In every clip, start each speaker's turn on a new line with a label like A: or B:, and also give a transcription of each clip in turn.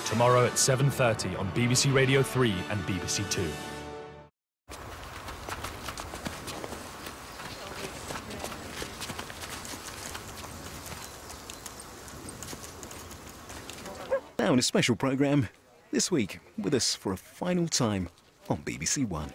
A: tomorrow at 7:30 on BBC Radio 3 and BBC 2.
B: Now in a special programme, this week with us for a final time on BBC One.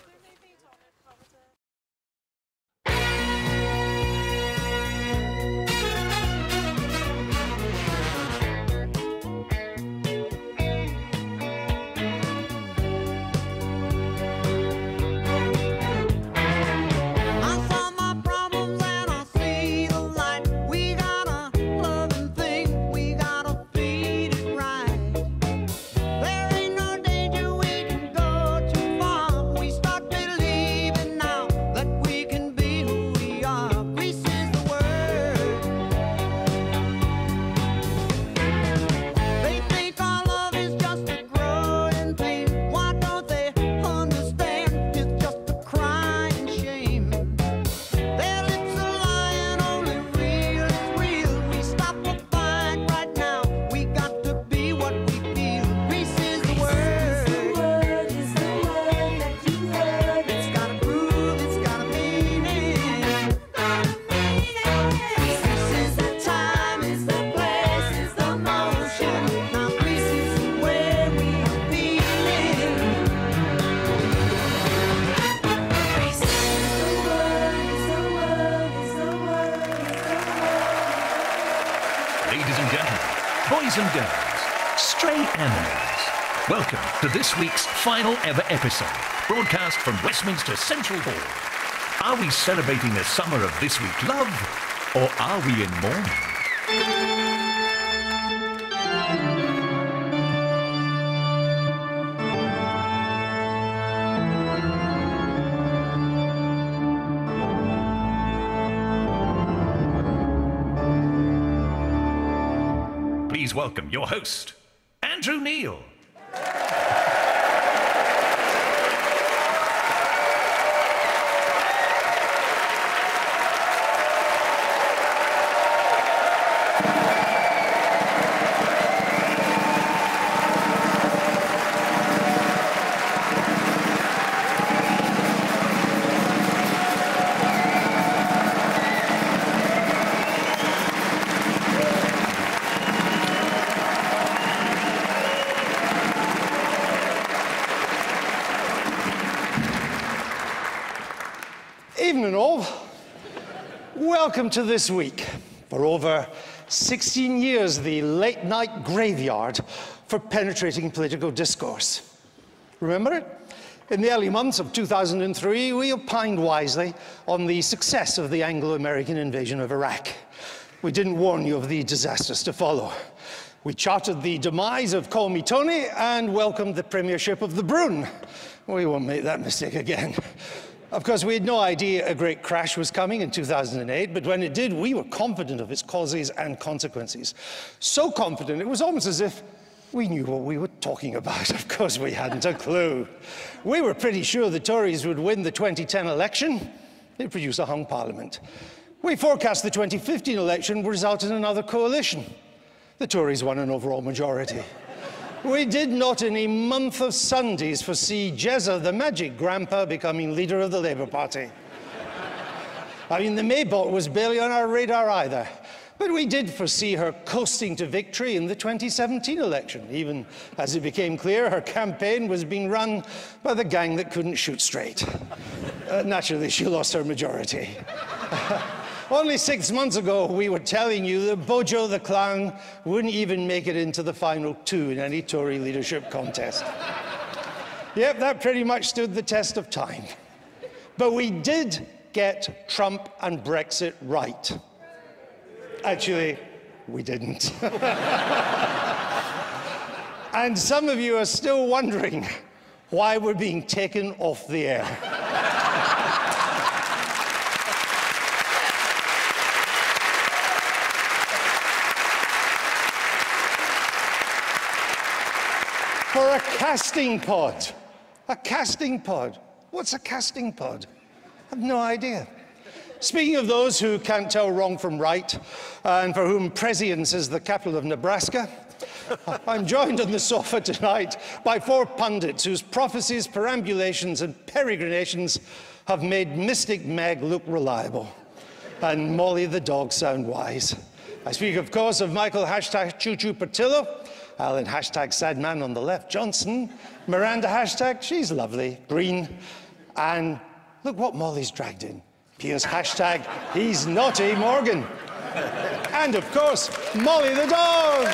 C: Boys and girls, stray animals, welcome to this week's final ever episode, broadcast from Westminster Central Hall. Are we celebrating the summer of this week's love, or are we in mourning? Please welcome your host, Andrew Neil.
D: Evening all. Welcome to This Week. For over 16 years, the late-night graveyard for penetrating political discourse. Remember it? In the early months of 2003, we opined wisely on the success of the Anglo-American invasion of Iraq. We didn't warn you of the disasters to follow. We charted the demise of Call Me Tony and welcomed the premiership of the Brune. We won't make that mistake again. Of course, we had no idea a great crash was coming in 2008, but when it did, we were confident of its causes and consequences. So confident, it was almost as if we knew what we were talking about. Of course, we hadn't a clue. We were pretty sure the Tories would win the 2010 election. They'd produce a hung parliament. We forecast the 2015 election would result in another coalition. The Tories won an overall majority. We did not in a month of Sundays foresee Jezza, the magic grandpa, becoming leader of the Labour Party. I mean, the Maybot was barely on our radar either. But we did foresee her coasting to victory in the 2017 election, even as it became clear her campaign was being run by the gang that couldn't shoot straight. Naturally, she lost her majority. Only 6 months ago, we were telling you that Bojo the Clown wouldn't even make it into the final two in any Tory leadership contest. Yep, that pretty much stood the test of time. But we did get Trump and Brexit right. Actually, we didn't. And some of you are still wondering why we're being taken off the air. For a casting pod. A casting pod. What's a casting pod? I have no idea. Speaking of those who can't tell wrong from right, and for whom prescience is the capital of Nebraska, I'm joined on the sofa tonight by four pundits whose prophecies, perambulations and peregrinations have made Mystic Meg look reliable and Molly the dog sound wise. I speak, of course, of Michael hashtag Choo-Choo Portillo, Alan hashtag Sad Man on the left Johnson, Miranda hashtag She's Lovely Green, and look what Molly's dragged in. Piers hashtag He's Naughty Morgan. And of course, Molly the dog.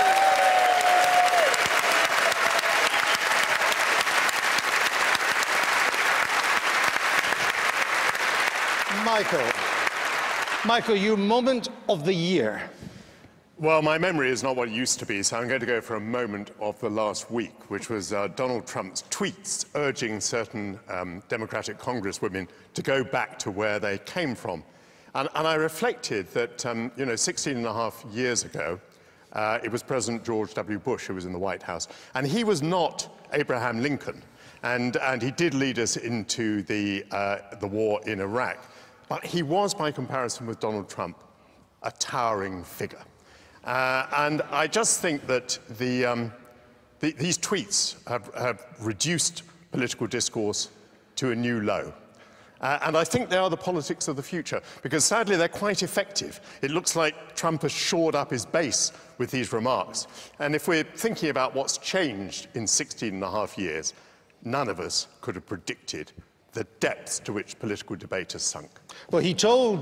D: Michael, your moment of the year.
E: Well, my memory is not what it used to be, so I'm going to go for a moment of the last week, which was Donald Trump's tweets urging certain Democratic congresswomen to go back to where they came from. And I reflected that, 16 and a half years ago, it was President George W. Bush who was in the White House. And he was not Abraham Lincoln. And he did lead us into the war in Iraq. But he was, by comparison with Donald Trump, a towering figure. And I just think that these tweets have reduced political discourse to a new low. And I think they are the politics of the future, because sadly they're quite effective. It looks like Trump has shored up his base with these remarks. And if we're thinking about what's changed in 16 and a half years, none of us could have predicted the depths to which political debate has sunk.
D: Well, he told...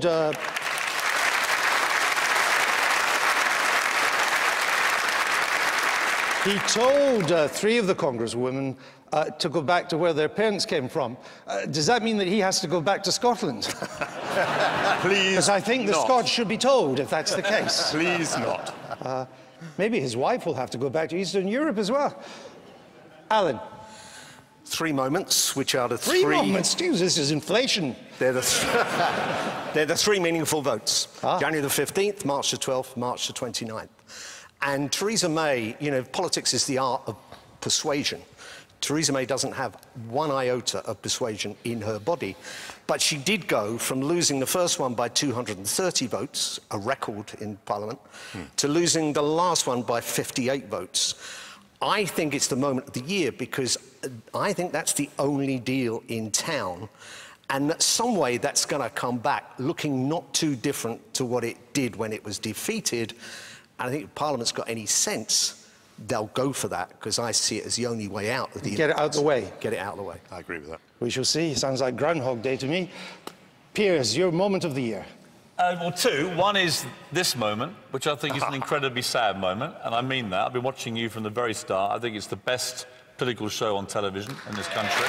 D: He told three of the congresswomen to go back to where their parents came from. Does that mean that he has to go back to Scotland?
E: Please
D: Because I think the
E: not.
D: Scots should be told, if that's the case.
E: Please not.
D: Maybe his wife will have to go back to Eastern Europe as well. Alan.
F: 3 moments, which are the
D: Three moments? Jeez, this is inflation.
F: They're the 3 meaningful votes. January the 15th, March the 12th, March the 29th. And Theresa May, politics is the art of persuasion. Theresa May doesn't have one iota of persuasion in her body, but she did go from losing the first one by 230 votes, a record in Parliament, to losing the last one by 58 votes. I think it's the moment of the year because I think that's the only deal in town, and that some way that's going to come back looking not too different to what it did when it was defeated. And I think if Parliament's got any sense, they'll go for that, because I see it as the only way out of the...
D: Get it out of the way.
F: Get it out of the way.
E: I agree with that.
D: We shall see. Sounds like Groundhog Day to me. Piers, your moment of the year.
G: Well, 2. One is this moment, which I think is an incredibly sad moment, and I mean that. I've been watching you from the very start. I think it's the best political show on television in this country.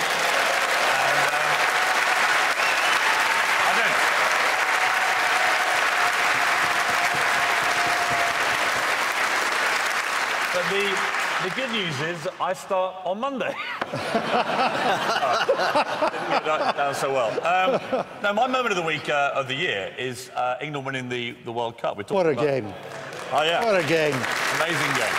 G: The good news is I start on Monday. Didn't get that down so well. Now, my moment of the week of the year is England winning the World Cup.
D: What a game.
G: Oh, yeah.
D: What a game.
G: Amazing game.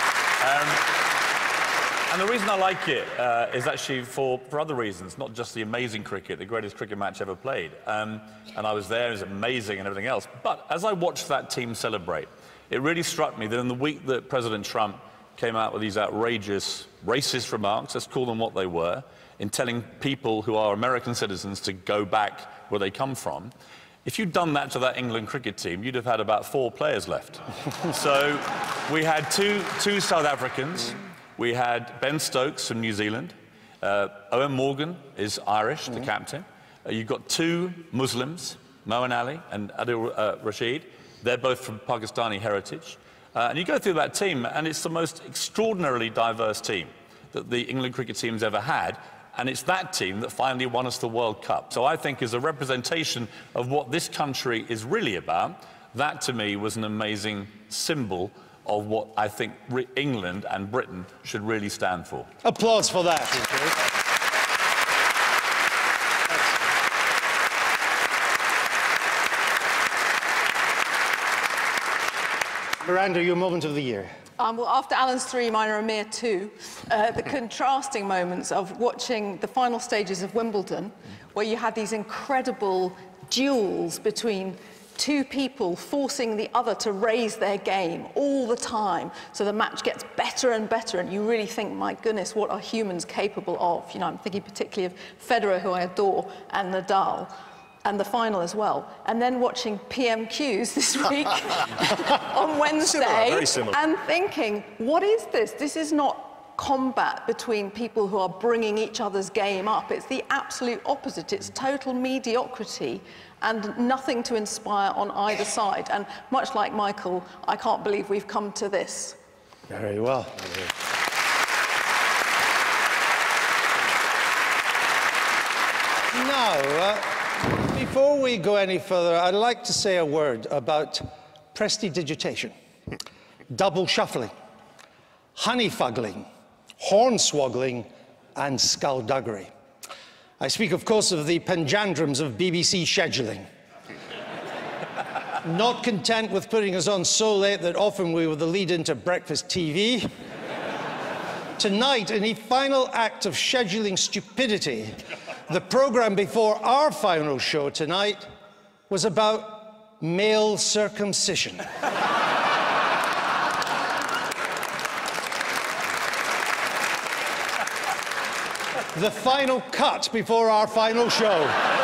G: And the reason I like it is actually for other reasons, not just the amazing cricket, the greatest cricket match ever played. And I was there, it was amazing and everything else. But as I watched that team celebrate, it really struck me that in the week that President Trump came out with these outrageous racist remarks, let's call them what they were, in telling people who are American citizens to go back where they come from. If you'd done that to that England cricket team, you'd have had about 4 players left. So we had two South Africans. We had Ben Stokes from New Zealand. Owen Morgan is Irish, the captain. You've got 2 Muslims, Moeen Ali and Adil Rashid. They're both from Pakistani heritage. And you go through that team, and it's the most extraordinarily diverse team that the England cricket team's ever had. And it's that team that finally won us the World Cup. So I think as a representation of what this country is really about, that to me was an amazing symbol of what I think England and Britain should really stand for.
D: Applause for that. Miranda, your moment of the year.
H: Well, after Alan's 3, mine are a mere 2. The contrasting moments of watching the final stages of Wimbledon, where you had these incredible duels between two people forcing the other to raise their game all the time, so the match gets better and better, and you really think, my goodness, what are humans capable of? You know, I'm thinking particularly of Federer, who I adore, and Nadal, and the final as well. And then watching PMQs this week on Wednesday,
F: very similar.
H: and thinking, what is this? This is not combat between people who are bringing each other's game up. It's the absolute opposite. It's total mediocrity and nothing to inspire on either side. And much like Michael, I can't believe we've come to this.
D: Very well. Now, before we go any further, I'd like to say a word about prestidigitation, double shuffling, honeyfuggling, hornswoggling, and skullduggery. I speak, of course, of the panjandrums of BBC scheduling. Not content with putting us on so late that often we were the lead into breakfast TV, tonight, in a final act of scheduling stupidity, the programme before our final show tonight was about male circumcision. The final cut before our final show.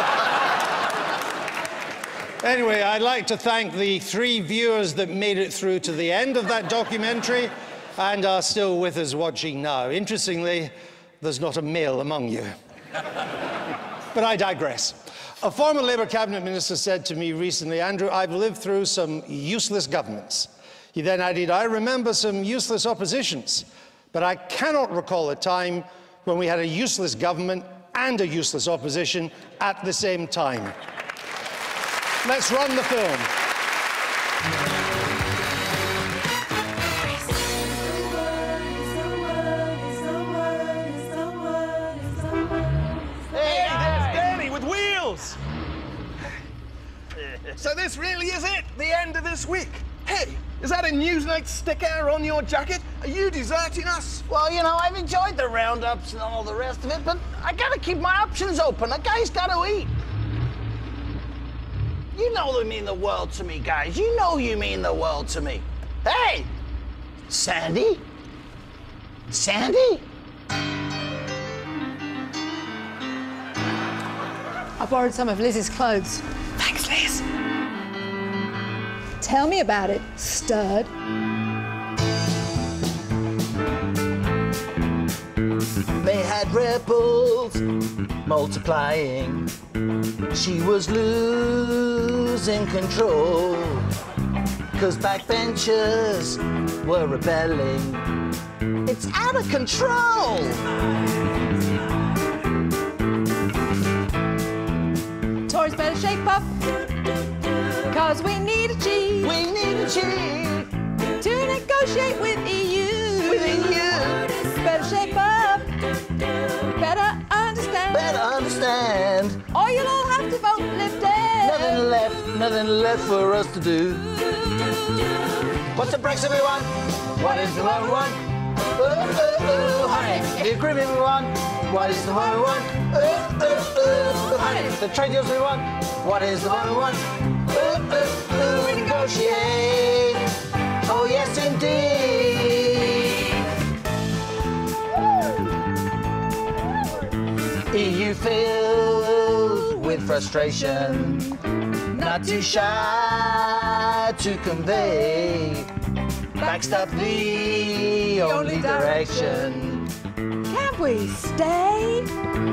D: Anyway, I'd like to thank the 3 viewers that made it through to the end of that documentary and are still with us watching now. Interestingly, there's not a male among you. But I digress. A former Labour cabinet minister said to me recently, Andrew, I've lived through some useless governments. He then added, I remember some useless oppositions, but I cannot recall a time when we had a useless government and a useless opposition at the same time. Let's run the film.
I: Hey, there's Danny with wheels! So this really is it, the end of this week. Hey, is that a Newsnight sticker on your jacket? Are you deserting us?
J: Well, you know, I've enjoyed the roundups and all the rest of it, but I gotta keep my options open. A guy's gotta eat. You know they mean the world to me, guys. You know you mean the world to me. Hey! Sandy? Sandy?
K: I borrowed some of Liz's clothes.
H: Thanks, Liz.
K: Tell me about it, stud.
J: They had ripples multiplying. She was losing control, 'cause backbenchers were rebelling. It's out of control.
K: Tories better shape up, 'cause we need a chief.
J: We need a chief
K: To negotiate with EU.
J: with EU.
K: Better shape up, better understand.
J: Better understand.
K: Or you'll all have to vote Lib Dem.
J: Nothing left for us to do. What's the Brexit we want? What is the one we want? Honey. The agreement we want? What is the one we want? Honey. The trade deals we want? What is the one we want? Renegotiate. Oh yes, indeed. EU filled with frustration, not too shy to convey. Backstop the only direction.
K: Can't we stay?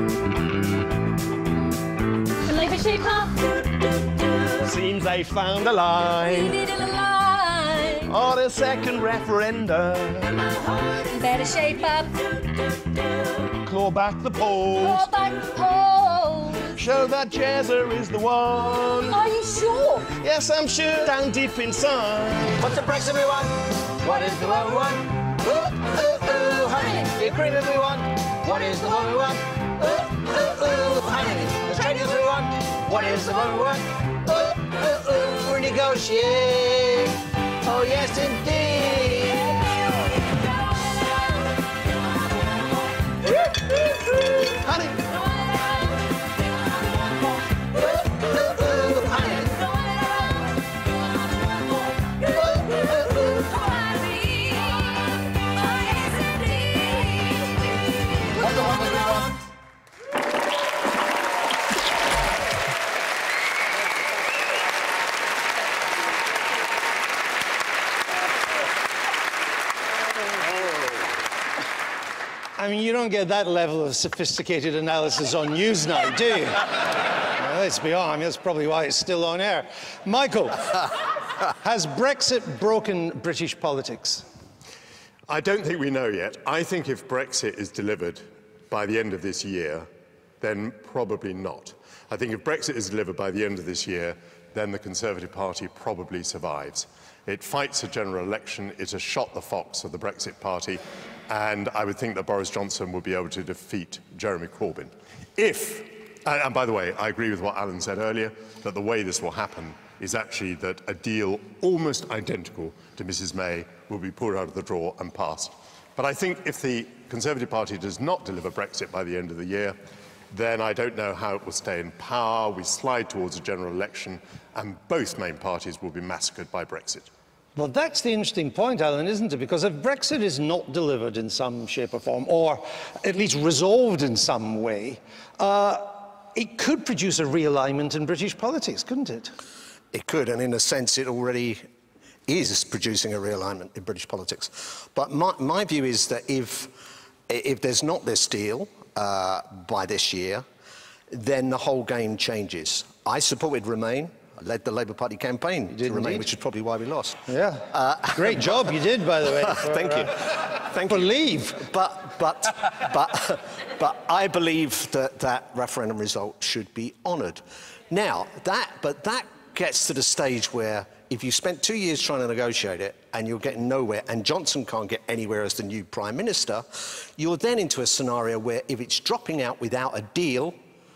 L: Labour shape up.
I: Seems they found a line
L: Needed a line.
I: on a second referendum.
L: Better shape up.
I: Claw back the polls.
L: Claw back the polls.
I: Show that Jezza is the one.
L: Are you sure?
I: Yes, I'm sure. Down deep inside.
J: What's the Brexit we want? What is the one we want? Honey. The agreement we want? What is the one we want? Honey. The trade deals we want? What is the one we want? Renegotiate. Oh yes, indeed.
I: Honey.
J: Honey.
D: I mean, you don't get that level of sophisticated analysis on Newsnight, do you? Well, let's be honest, I mean, that's probably why it's still on air. Michael, has Brexit broken British politics?
E: I don't think we know yet. I think if Brexit is delivered by the end of this year, then probably not. I think if Brexit is delivered by the end of this year, then the Conservative Party probably survives. It fights a general election, it has shot the fox of the Brexit Party, and I would think that Boris Johnson would be able to defeat Jeremy Corbyn. If, and by the way, I agree with what Alan said earlier, that the way this will happen is actually that a deal almost identical to Mrs May will be pulled out of the drawer and passed. But I think if the Conservative Party does not deliver Brexit by the end of the year, then I don't know how it will stay in power. We slide towards a general election, and both main parties will be massacred by Brexit.
D: Well, that's the interesting point, Alan, isn't it? Because if Brexit is not delivered in some shape or form, or at least resolved in some way, it could produce a realignment in British politics, couldn't it?
F: It could, and in a sense it already is producing a realignment in British politics. But my view is that if there's not this deal by this year, then the whole game changes. I supported Remain. I led the Labour Party campaign to Remain, which is probably why we lost.
D: Yeah. Great job you did, by the way.
F: Thank you. Thank you.
D: For leave.
F: But I believe that that referendum result should be honoured. Now, that gets to the stage where if you spent 2 years trying to negotiate it and you're getting nowhere, and Johnson can't get anywhere as the new Prime Minister, you're then into a scenario where if it's dropping out without a deal,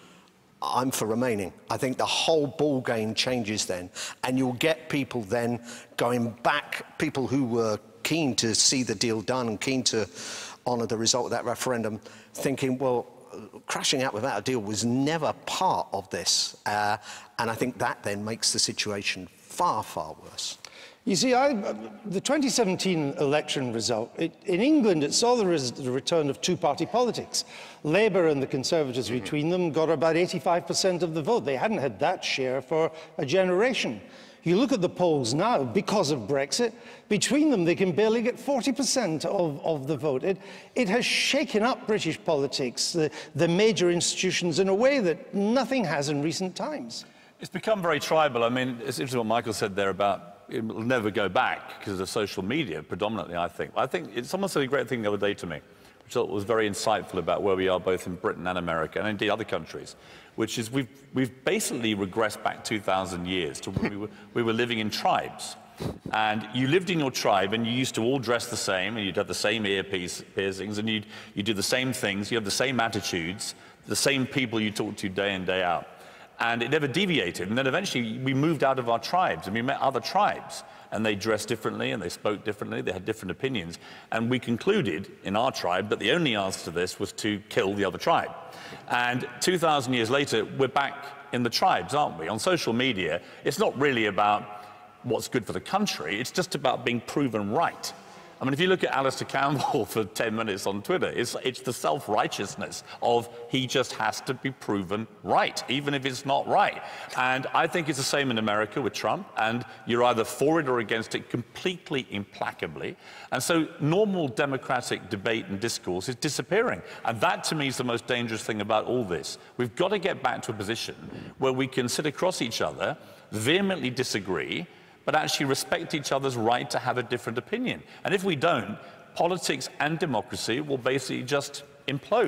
F: I'm for remaining. I think the whole ball game changes then, and you'll get people then going back, people who were keen to see the deal done and keen to honour the result of that referendum, thinking, well, crashing out without a deal was never part of this. And I think that then makes the situation far, far worse.
D: You see, the 2017 election result, in England, it saw the return of two-party politics. Labour and the Conservatives between them got about 85% of the vote. They hadn't had that share for a generation. You look at the polls now, because of Brexit, between them they can barely get 40% of the vote. It has shaken up British politics, the major institutions, in a way that nothing has in recent times.
G: It's become very tribal. I mean, it's interesting what Michael said there about it will never go back because of social media, predominantly, I think. Someone said a great thing the other day to me, which I thought was very insightful about where we are both in Britain and America, and indeed other countries, which is we've basically regressed back 2,000 years to when we were living in tribes. And you lived in your tribe, and you used to all dress the same, and you'd have the same ear piercings, and you'd do the same things, you have the same attitudes, the same people you talk to day in, day out. And it never deviated. And then eventually we moved out of our tribes and we met other tribes, and they dressed differently and they spoke differently, they had different opinions. And we concluded in our tribe that the only answer to this was to kill the other tribe. And 2,000 years later, we're back in the tribes, aren't we? On social media, it's not really about what's good for the country, it's just about being proven right. I mean, if you look at Alistair Campbell for 10 minutes on Twitter, it's the self-righteousness of he just has to be proven right, even if it's not right. And I think it's the same in America with Trump, and you're either for it or against it completely implacably. And so normal democratic debate and discourse is disappearing. And that, to me, is the most dangerous thing about all this. We've got to get back to a position where we can sit across each other, vehemently disagree, but actually respect each other's right to have a different opinion. And if we don't, politics and democracy will basically just implode.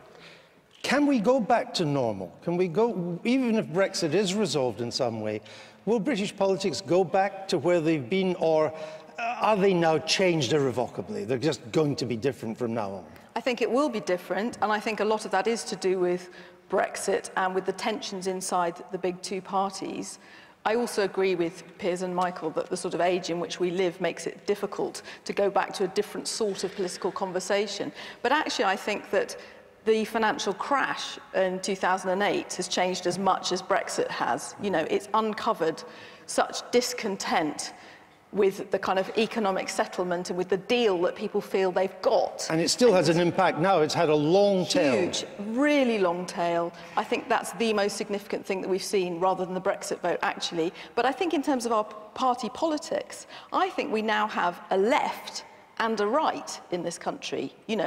D: Can we go back to normal? Can we go, even if Brexit is resolved in some way, will British politics go back to where they've been, or are they now changed irrevocably? They're just going to be different from now on?
H: I think it will be different, and I think a lot of that is to do with Brexit and with the tensions inside the big two parties. I also agree with Piers and Michael that the sort of age in which we live makes it difficult to go back to a different sort of political conversation. But actually, I think that the financial crash in 2008 has changed as much as Brexit has. You know, it's uncovered such discontent with the kind of economic settlement and with the deal that people feel they've got.
D: And it still has an impact now. It's had a long tail.
H: Huge, really long tail. I think that's the most significant thing that we've seen, rather than the Brexit vote, actually. But I think in terms of our party politics, I think we now have a left and a right in this country. You know,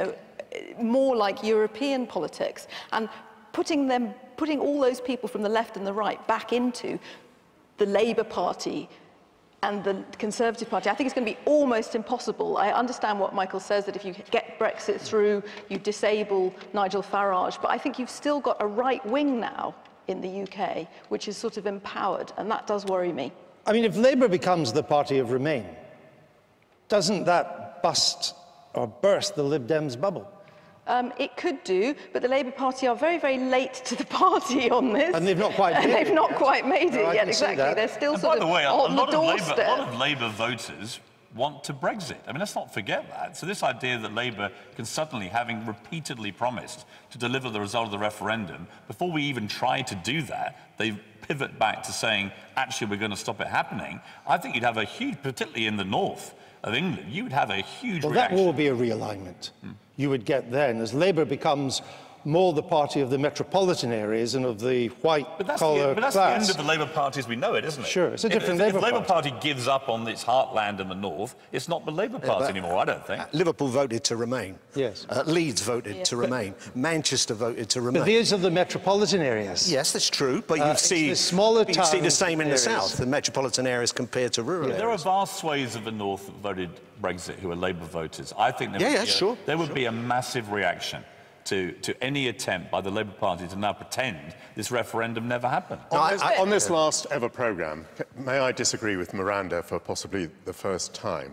H: more like European politics, and putting all those people from the left and the right back into the Labour Party and the Conservative Party, I think it's going to be almost impossible. I understand what Michael says, that if you get Brexit through, you disable Nigel Farage, but I think you've still got a right wing now in the UK, which is sort of empowered, and that does worry me.
D: I mean, if Labour becomes the party of Remain, doesn't that bust or burst the Lib Dems bubble?
H: It could do, but the Labour Party are very, very late to the party on this.
D: And they've not quite made it.
H: They've not quite made it yet, exactly. They're still sort of on the doorstep.
G: A lot of Labour voters want to Brexit. I mean, let's not forget that. So this idea that Labour can suddenly, having repeatedly promised to deliver the result of the referendum, before we even try to do that, they pivot back to saying, actually, we're going to stop it happening. I think you'd have a huge, particularly in the north of England, you would have a huge reaction.
D: That will be a realignment. You would get then, as Labour becomes more the party of the metropolitan areas and of the white-collar class.
G: But that's the end of the Labour Party as we know it, isn't it?
D: Sure, it's a different Labour Party.
G: If the Labour Party gives up on its heartland in the north, it's not the Labour Party anymore, I don't think.
F: Liverpool voted to remain.
D: Yes.
F: Leeds voted to remain. Manchester voted to remain.
D: But these are the metropolitan areas.
F: Yes, that's true, but you see
D: the smaller towns,
F: you see the same in the south, the metropolitan areas compared to rural areas.
G: There are vast swathes of the north that voted Brexit who are Labour voters. I think there would be a massive reaction to any attempt by the Labour Party to now pretend this referendum never happened.
E: On this last ever programme, may I disagree with Miranda for possibly the first time?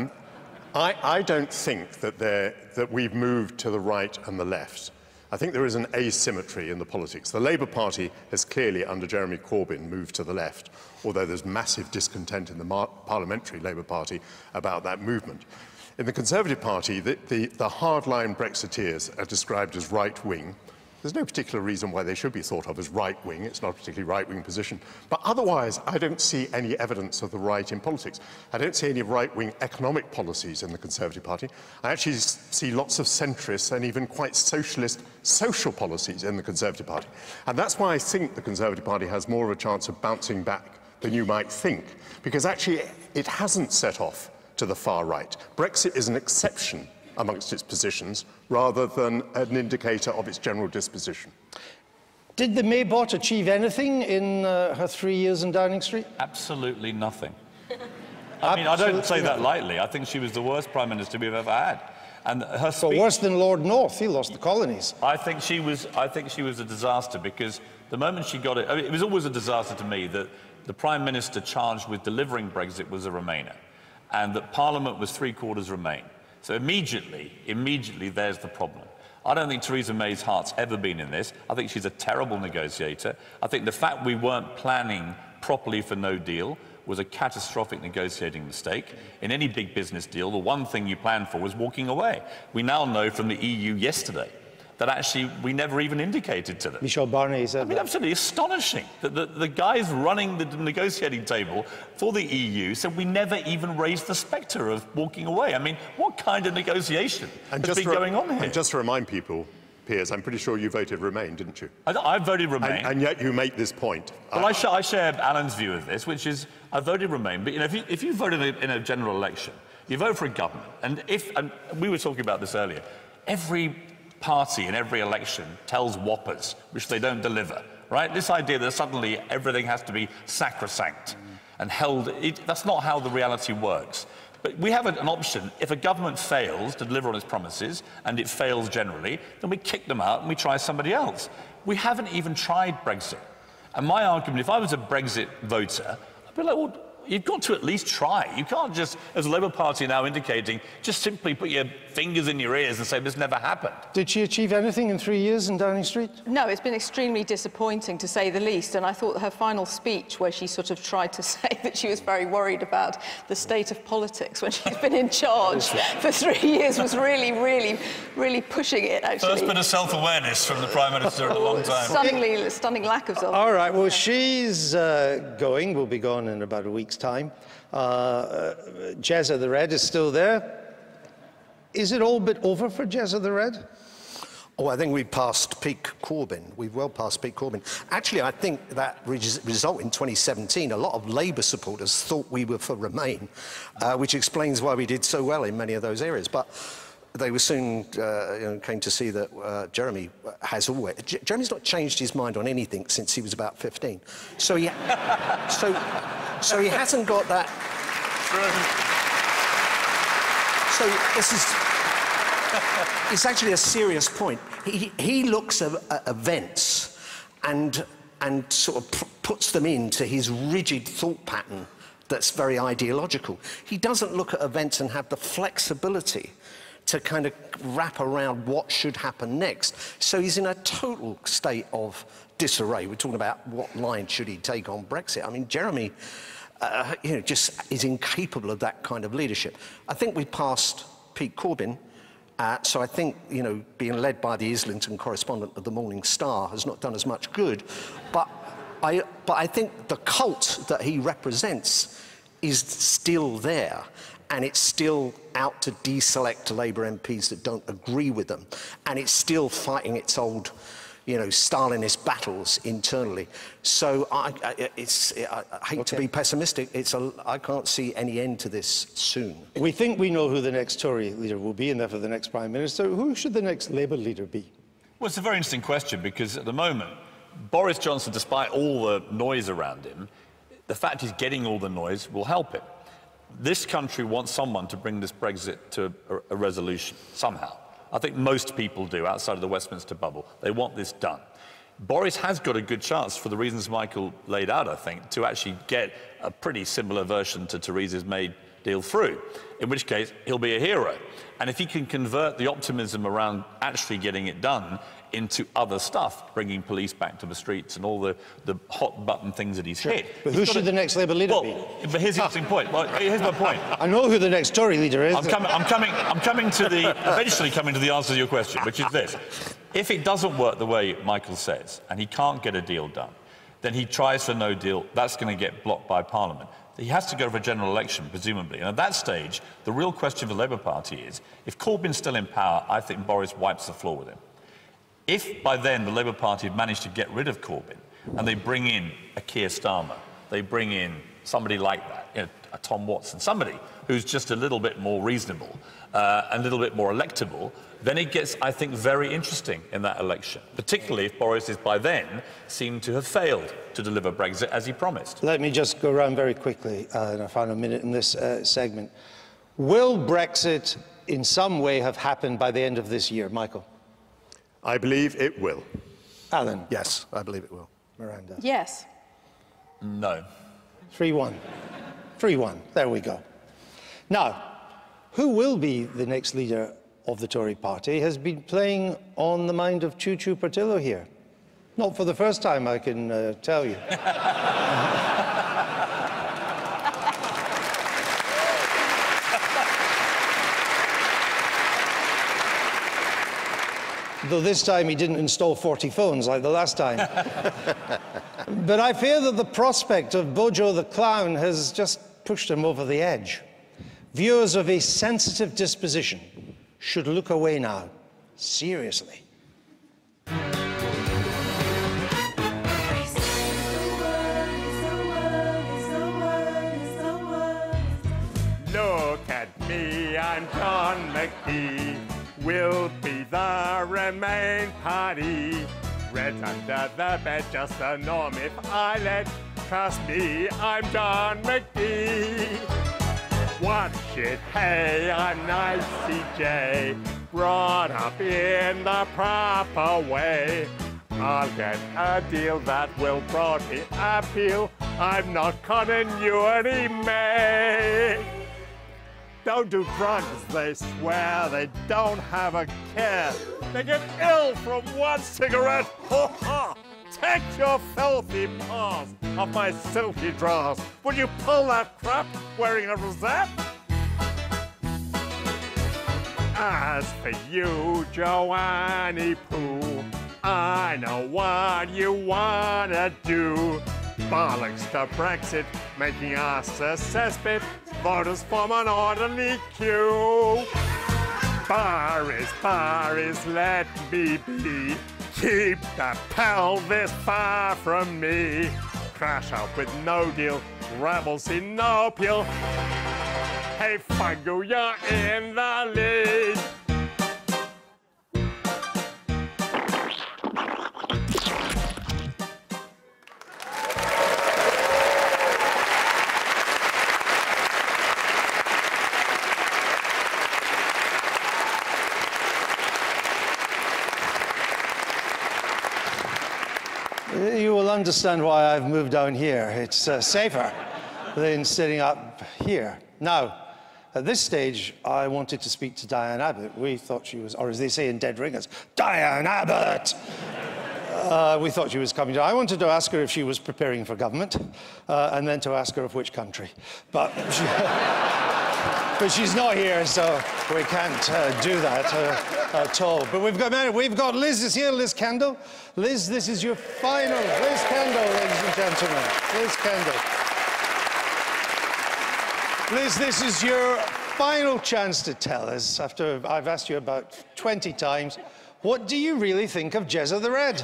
E: I don't think that we've moved to the right and the left. I think there is an asymmetry in the politics. The Labour Party has clearly, under Jeremy Corbyn, moved to the left, although there's massive discontent in the parliamentary Labour Party about that movement. In the Conservative Party, the hardline Brexiteers are described as right-wing. There's no particular reason why they should be thought of as right-wing. It's not a particularly right-wing position. But otherwise, I don't see any evidence of the right in politics. I don't see any right-wing economic policies in the Conservative Party. I actually see lots of centrist and even quite socialist social policies in the Conservative Party. And that's why I think the Conservative Party has more of a chance of bouncing back than you might think, because actually it hasn't set off to the far right. Brexit is an exception amongst its positions rather than an indicator of its general disposition.
D: Did the Maybot achieve anything in her 3 years in Downing Street?
G: Absolutely nothing. I mean, I don't say that lightly. I think she was the worst Prime Minister we've ever had. And her speech...
D: But worse than Lord North, he lost the colonies.
G: I think she was a disaster, because the moment she got it... I mean, it was always a disaster to me that the Prime Minister charged with delivering Brexit was a Remainer, and that Parliament was three-quarters Remain. So immediately, there's the problem. I don't think Theresa May's heart's ever been in this. I think she's a terrible negotiator. I think the fact we weren't planning properly for no deal was a catastrophic negotiating mistake. In any big business deal, the one thing you plan for was walking away. We now know from the EU yesterday that actually we never even indicated to them.
D: Michel Barnier said that.
G: Absolutely astonishing that the guys running the negotiating table for the EU said we never even raised the spectre of walking away. I mean, what kind of negotiation has been going on here?
E: And just to remind people, Piers, I'm pretty sure you voted Remain, didn't you?
G: I voted Remain.
E: And yet you make this point.
G: Well, I share Alan's view of this, which is I voted Remain, but you know, if you vote in a general election, you vote for a government, and we were talking about this earlier, every party in every election tells whoppers, which they don't deliver, right? This idea that suddenly everything has to be sacrosanct and held, that's not how the reality works. But we have an option. If a government fails to deliver on its promises, and it fails generally, then we kick them out and we try somebody else. We haven't even tried Brexit. And my argument, if I was a Brexit voter, I'd be like, well, you've got to at least try. You can't just, as the Labour Party now indicating, just simply put your fingers in your ears and say this never happened.
D: Did she achieve anything in 3 years in Downing Street?
H: No, it's been extremely disappointing, to say the least. And I thought her final speech, where she sort of tried to say that she was very worried about the state of politics when she's been in charge for 3 years, was really, really, really pushing it, actually.
G: First bit of self-awareness from the Prime Minister in a long time.
H: Stunning lack of self-awareness.
D: All right, well, she's going. We'll be gone in about a week's time. Jezza the Red is still there. Is it all but over for Jezza the Red?
F: Oh, I think we've passed peak Corbyn. We've well passed peak Corbyn. Actually, I think that result in 2017, a lot of Labour supporters thought we were for Remain, which explains why we did so well in many of those areas. But they were soon came to see that Jeremy has always... Jeremy's not changed his mind on anything since he was about 15. So he, so he hasn't got that... So this is... It's actually a serious point. He looks at events and sort of puts them into his rigid thought pattern that's very ideological. He doesn't look at events and have the flexibility to kind of wrap around what should happen next. So he's in a total state of disarray. We're talking about what line should he take on Brexit. I mean, Jeremy, just is incapable of that kind of leadership. I think we passed Pete Corbyn. So I think, being led by the Islington correspondent of the Morning Star has not done as much good. But I think the cult that he represents is still there, and it's still out to deselect Labour MPs that don't agree with them, and it's still fighting its old, Stalinist battles internally. So I hate to be pessimistic. I can't see any end to this soon.
D: We think we know who the next Tory leader will be, and therefore the next Prime Minister. Who should the next Labour leader be?
G: Well, it's a very interesting question, because at the moment, Boris Johnson, despite all the noise around him, the fact he's getting all the noise will help him. This country wants someone to bring this Brexit to a resolution, somehow. I think most people do, outside of the Westminster bubble. They want this done. Boris has got a good chance, for the reasons Michael laid out, I think, to actually get a pretty similar version to Theresa's May deal through, in which case he'll be a hero. And if he can convert the optimism around actually getting it done into other stuff, bringing police back to the streets and all the hot-button things that he's hit.
D: But who should the next Labour leader be?
G: But here's the interesting point. Well, here's my point.
D: I know who the next Tory leader is.
G: Eventually coming to the answer to your question, which is this. If it doesn't work the way Michael says, and he can't get a deal done, then he tries for no deal. That's going to get blocked by Parliament. He has to go for a general election, presumably. And at that stage, the real question for the Labour Party is, if Corbyn's still in power, I think Boris wipes the floor with him. If by then the Labour Party have managed to get rid of Corbyn and they bring in a Keir Starmer, they bring in somebody like that, a Tom Watson, somebody who's just a little bit more reasonable, a little bit more electable, then it gets, I think, very interesting in that election, particularly if Boris is by then seen to have failed to deliver Brexit as he promised.
D: Let me just go around very quickly in our final minute in this segment. Will Brexit in some way have happened by the end of this year, Michael?
E: I believe it will.
D: Alan?
F: Yes, I believe it will.
D: Miranda?
H: Yes.
G: No.
D: 3-1. 3-1. There we go. Now, who will be the next leader of the Tory party has been playing on the mind of Choo-Choo Portillo here. Not for the first time, I can tell you. Though this time he didn't install 40 phones like the last time. But I fear that the prospect of Bojo the Clown has just pushed him over the edge. Viewers of a sensitive disposition should look away now, seriously.
E: Look at me, I'm John McGee. We'll be the Remain Party. Red under the bed, just a norm if I let. Trust me, I'm John McGee. What shit, hey, I'm nice CJ. Brought up in the proper way. I'll get a deal that will broadly appeal. I'm not continuity, mate. Don't do drugs, they swear. They don't have a care. They get ill from one cigarette. Ho ha! Take your filthy paws off my silky drawers. Would you pull that crap wearing a rosette? As for you, Joannie Pooh, I know what you wanna do. Bollocks to Brexit, making us a cesspit. Voters form an orderly queue. Barris, let me be. Keep the pelvis far from me. Crash out with no deal, rebels in no peel. Hey, Fungo, you're in the lead.
D: You will understand why I've moved down here. It's safer than sitting up here. Now, at this stage, I wanted to speak to Diane Abbott. We thought she was, or as they say in Dead Ringers, Diane Abbott! We thought she was coming down. I wanted to ask her if she was preparing for government, and then to ask her of which country. But she's not here, so we can't do that at all. But we've got Liz is here, Liz Kendall. Liz, this is your final. Liz Kendall, ladies and gentlemen. Liz Kendall. Liz, this is your final chance to tell us, after I've asked you about 20 times, what do you really think of Jezza the Red?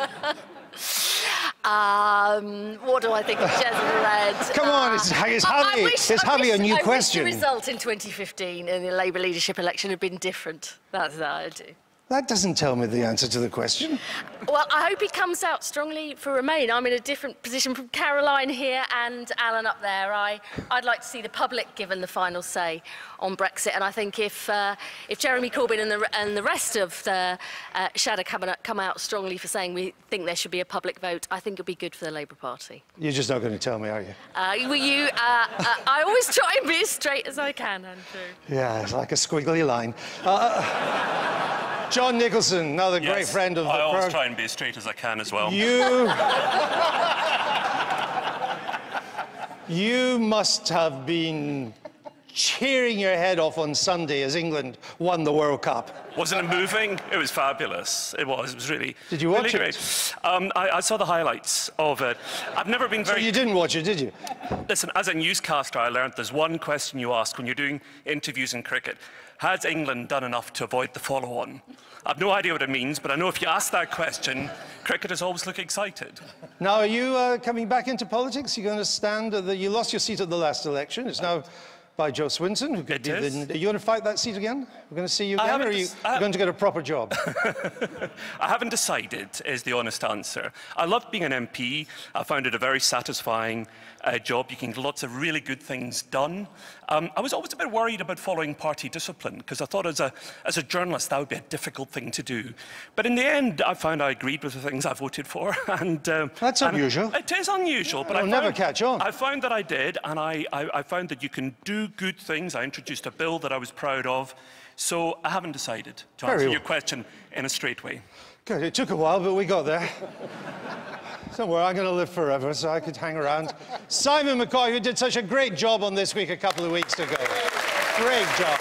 L: What do I think of Jezza the Red?
D: Come on, it's hardly a new question.
L: I wish the result in 2015 in the Labour leadership election had been different. That's what I do.
D: That doesn't tell me the answer to the question.
L: Well, I hope he comes out strongly for Remain. I'm in a different position from Caroline here and Alan up there. I'd like to see the public given the final say on Brexit, and I think if Jeremy Corbyn and the rest of the Shadow come out strongly for saying we think there should be a public vote, I think it'll be good for the Labour Party.
D: You're just not going to tell me, are you?
L: I always try and be as straight as I can, Andrew.
D: Yeah, it's like a squiggly line. John Nicholson, another great friend of the
M: I always
D: program.
M: try and be as straight as I can as well.
D: You must have been cheering your head off on Sunday as England won the World Cup.
M: Wasn't it moving? It was fabulous. It was really.
D: Did you watch
M: really
D: it?
M: Great. I saw the highlights of it. I've never been very.
D: So you didn't watch it, did you?
M: Listen, as a newscaster, I learned there's one question you ask when you're doing interviews in cricket. Has England done enough to avoid the follow-on? I've no idea what it means, but I know if you ask that question, cricketers always look excited.
D: Now, are you coming back into politics? You're going to stand you lost your seat at the last election. It's now by Joe Swinson, who could be are you going to fight that seat again? We're going to see you again, or are you going to get a proper job?
M: I haven't decided, is the honest answer. I loved being an MP. I found it a very satisfying job. You can get lots of really good things done. I was always a bit worried about following party discipline, because I thought as a journalist that would be a difficult thing to do. But in the end, I found I agreed with the things I voted for. And
D: that's unusual.
M: It is unusual, but
D: I'll never catch on.
M: I found that I did, and I found that you can do good things. I introduced a bill that I was proud of. So I haven't decided to answer your question in a straight way.
D: Good. It took a while, but we got there. Don't worry, I'm going to live forever, so I could hang around. Simon McCoy, who did such a great job on This Week a couple of weeks ago. Great job.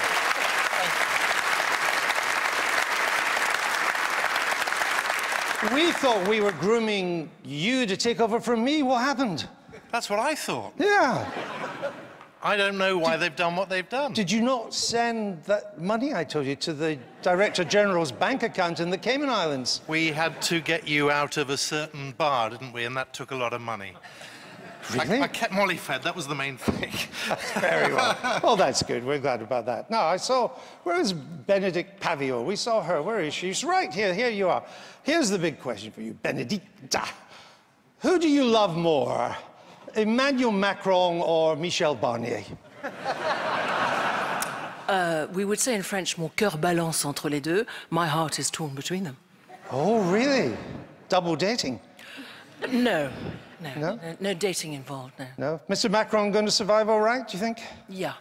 D: We thought we were grooming you to take over from me. What happened?
N: That's what I thought.
D: Yeah.
N: I don't know why they've done what they've done.
D: Did you not send that money, I told you, to the Director General's bank account in the Cayman Islands?
N: We had to get you out of a certain bar, didn't we? And that took a lot of money.
D: Really?
N: I kept Molly fed, that was the main thing.
D: Very well. Well, that's good. We're glad about that. Now, where is Benedict Pavio? We saw her. Where is she? She's right here. Here you are. Here's the big question for you, Benedicta. Who do you love more? Emmanuel Macron or Michel Barnier?
O: We would say in French, mon cœur balance entre les deux. My heart is torn between them.
D: Oh, really? Double dating?
O: No dating involved, no.
D: No? Mr. Macron going to survive all right, do you think?
O: Yeah.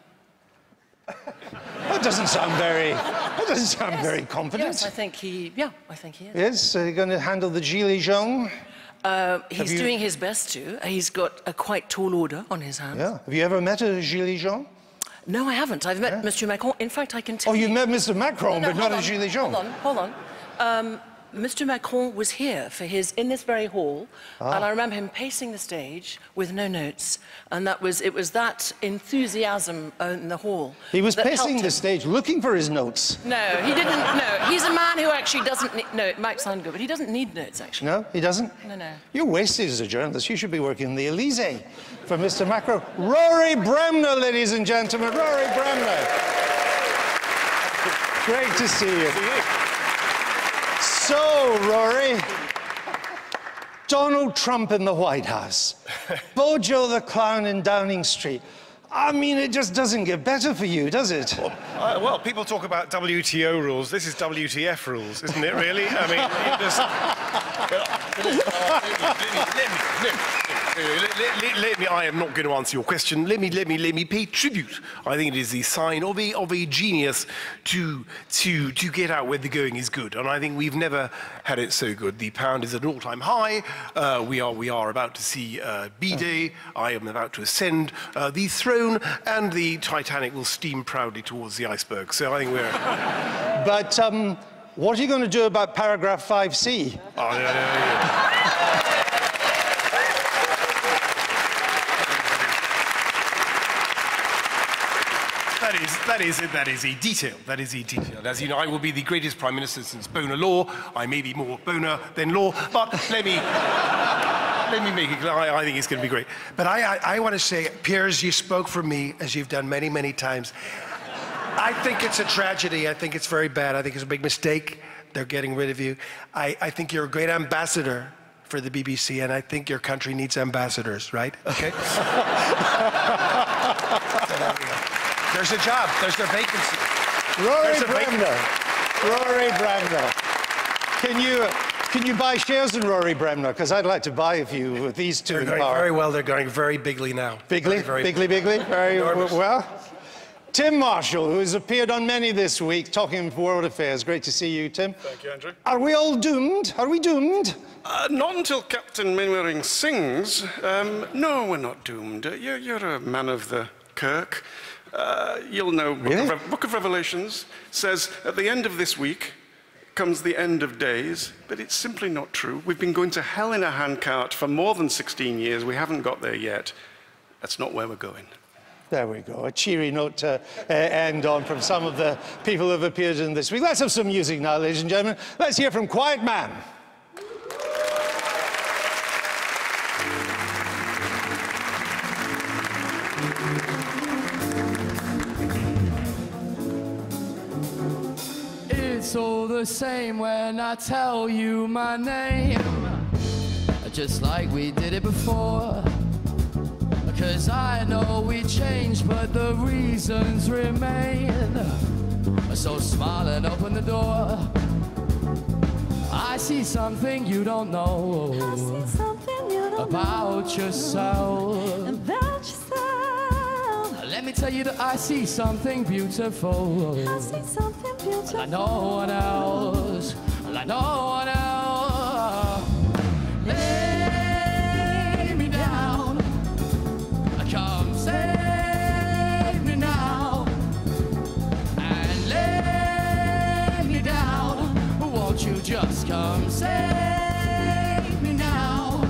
D: That doesn't sound very confident.
O: Yes, I think he is.
D: Is he going to handle the Gilets jaunes?
O: He's doing his best to. He's got a quite tall order on his hands.
D: Yeah. Have you ever met a Gilets jaunes?
O: No, I haven't. I've met Mr. Macron. In fact, I can tell you...
D: Oh, you met Mr. Macron, but not a Gilets jaunes?
O: Hold on. Mr. Macron was here for in this very hall, and I remember him pacing the stage with no notes, and it was that enthusiasm in the hall.
D: He was pacing the stage looking for his notes.
O: No, he didn't. No, he's a man who actually doesn't need... No, it might sound good, but he doesn't need notes, actually.
D: No, he doesn't?
O: No.
D: You're wasted as a journalist. You should be working in the Elysee for Mr. Macron. Rory Bremner, ladies and gentlemen. Rory Bremner. Great to see you. So, Rory, Donald Trump in the White House. Bojo the Clown in Downing Street. I mean, it just doesn't get better for you, does it?
P: Well, people talk about WTO rules. This is WTF rules, isn't it, really? I mean, I am not going to answer your question. Let me pay tribute. I think it is the sign of a genius to get out where the going is good. And I think we've never had it so good. The pound is at an all-time high. We are about to see B-Day. I am about to ascend the throne, and the Titanic will steam proudly towards the iceberg. So I think we're...
D: But what are you going to do about paragraph 5C?
P: Oh, no. That is a detail. That is a detail. As you know, I will be the greatest Prime Minister since Boner Law. I may be more Boner than Law, but let me make it clear. I think it's going to be great.
Q: But I want to say, Piers, you spoke for me, as you've done many, many times. I think it's a tragedy. I think it's very bad. I think it's a big mistake. They're getting rid of you. I think you're a great ambassador for the BBC, and I think your country needs ambassadors, right? Okay? So there we go. There's a job. There's their vacancy.
D: Rory Bremner. Can you buy shares in Rory Bremner? Because I'd like to buy a few with these two
Q: They're
D: in
Q: going
D: power.
Q: very well. They're going very bigly now.
D: Bigly? Bigly? Very well. Tim Marshall, who has appeared on many this week, talking world affairs. Great to see you, Tim.
R: Thank you, Andrew.
D: Are we all doomed? Are we doomed?
R: Not until Captain Mainwaring sings. No, we're not doomed. You're a man of the Kirk. You'll know, really? Book of Revelations says, at the end of this week comes the end of days, but it's simply not true. We've been going to hell in a handcart for more than 16 years. We haven't got there yet. That's not where we're going.
D: There we go. A cheery note to end on from some of the people who have appeared in this week. Let's have some music now, ladies and gentlemen. Let's hear from Quiet Man.
S: It's all the same when I tell you my name, just like we did it before. 'Cause I know we changed, but the reasons remain. So smile and open the door. I see something you don't know.
T: I see something you don't
S: about
T: know.
S: Yourself.
T: About yourself.
S: Let me tell you that I see something beautiful.
T: I see something beautiful.
S: Like no one else. Like no one else. Lay me down. Come save me now. And lay me down. Won't you just come save me now?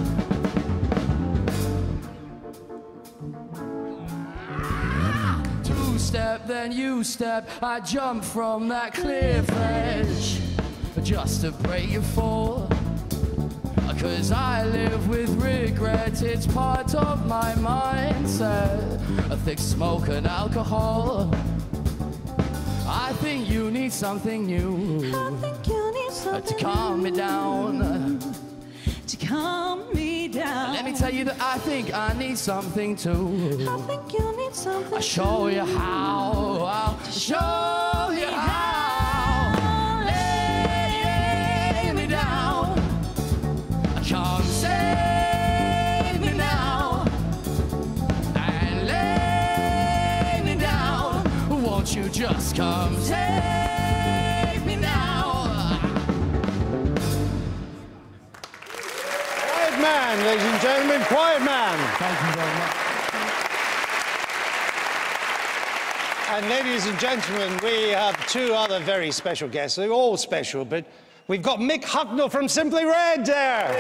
S: Two-step, then you step. I jump from that cliff edge just to break you fall. 'Cause I live with regret, it's part of my mindset. A thick smoke and alcohol. I think you need something new.
T: I think you need something
S: to calm me down.
T: To calm me down.
S: Let me tell you that I think I need something too.
T: I think you need something.
S: I'll show you how. I'll show you how. Lay me down. Come save me now. And lay me down. Won't you just come save me now?
D: Quiet Man, ladies and gentlemen, Quiet Man.
S: Thank you very much.
D: And ladies and gentlemen, we have two other very special guests. They're all special, but we've got Mick Hucknall from Simply Red there.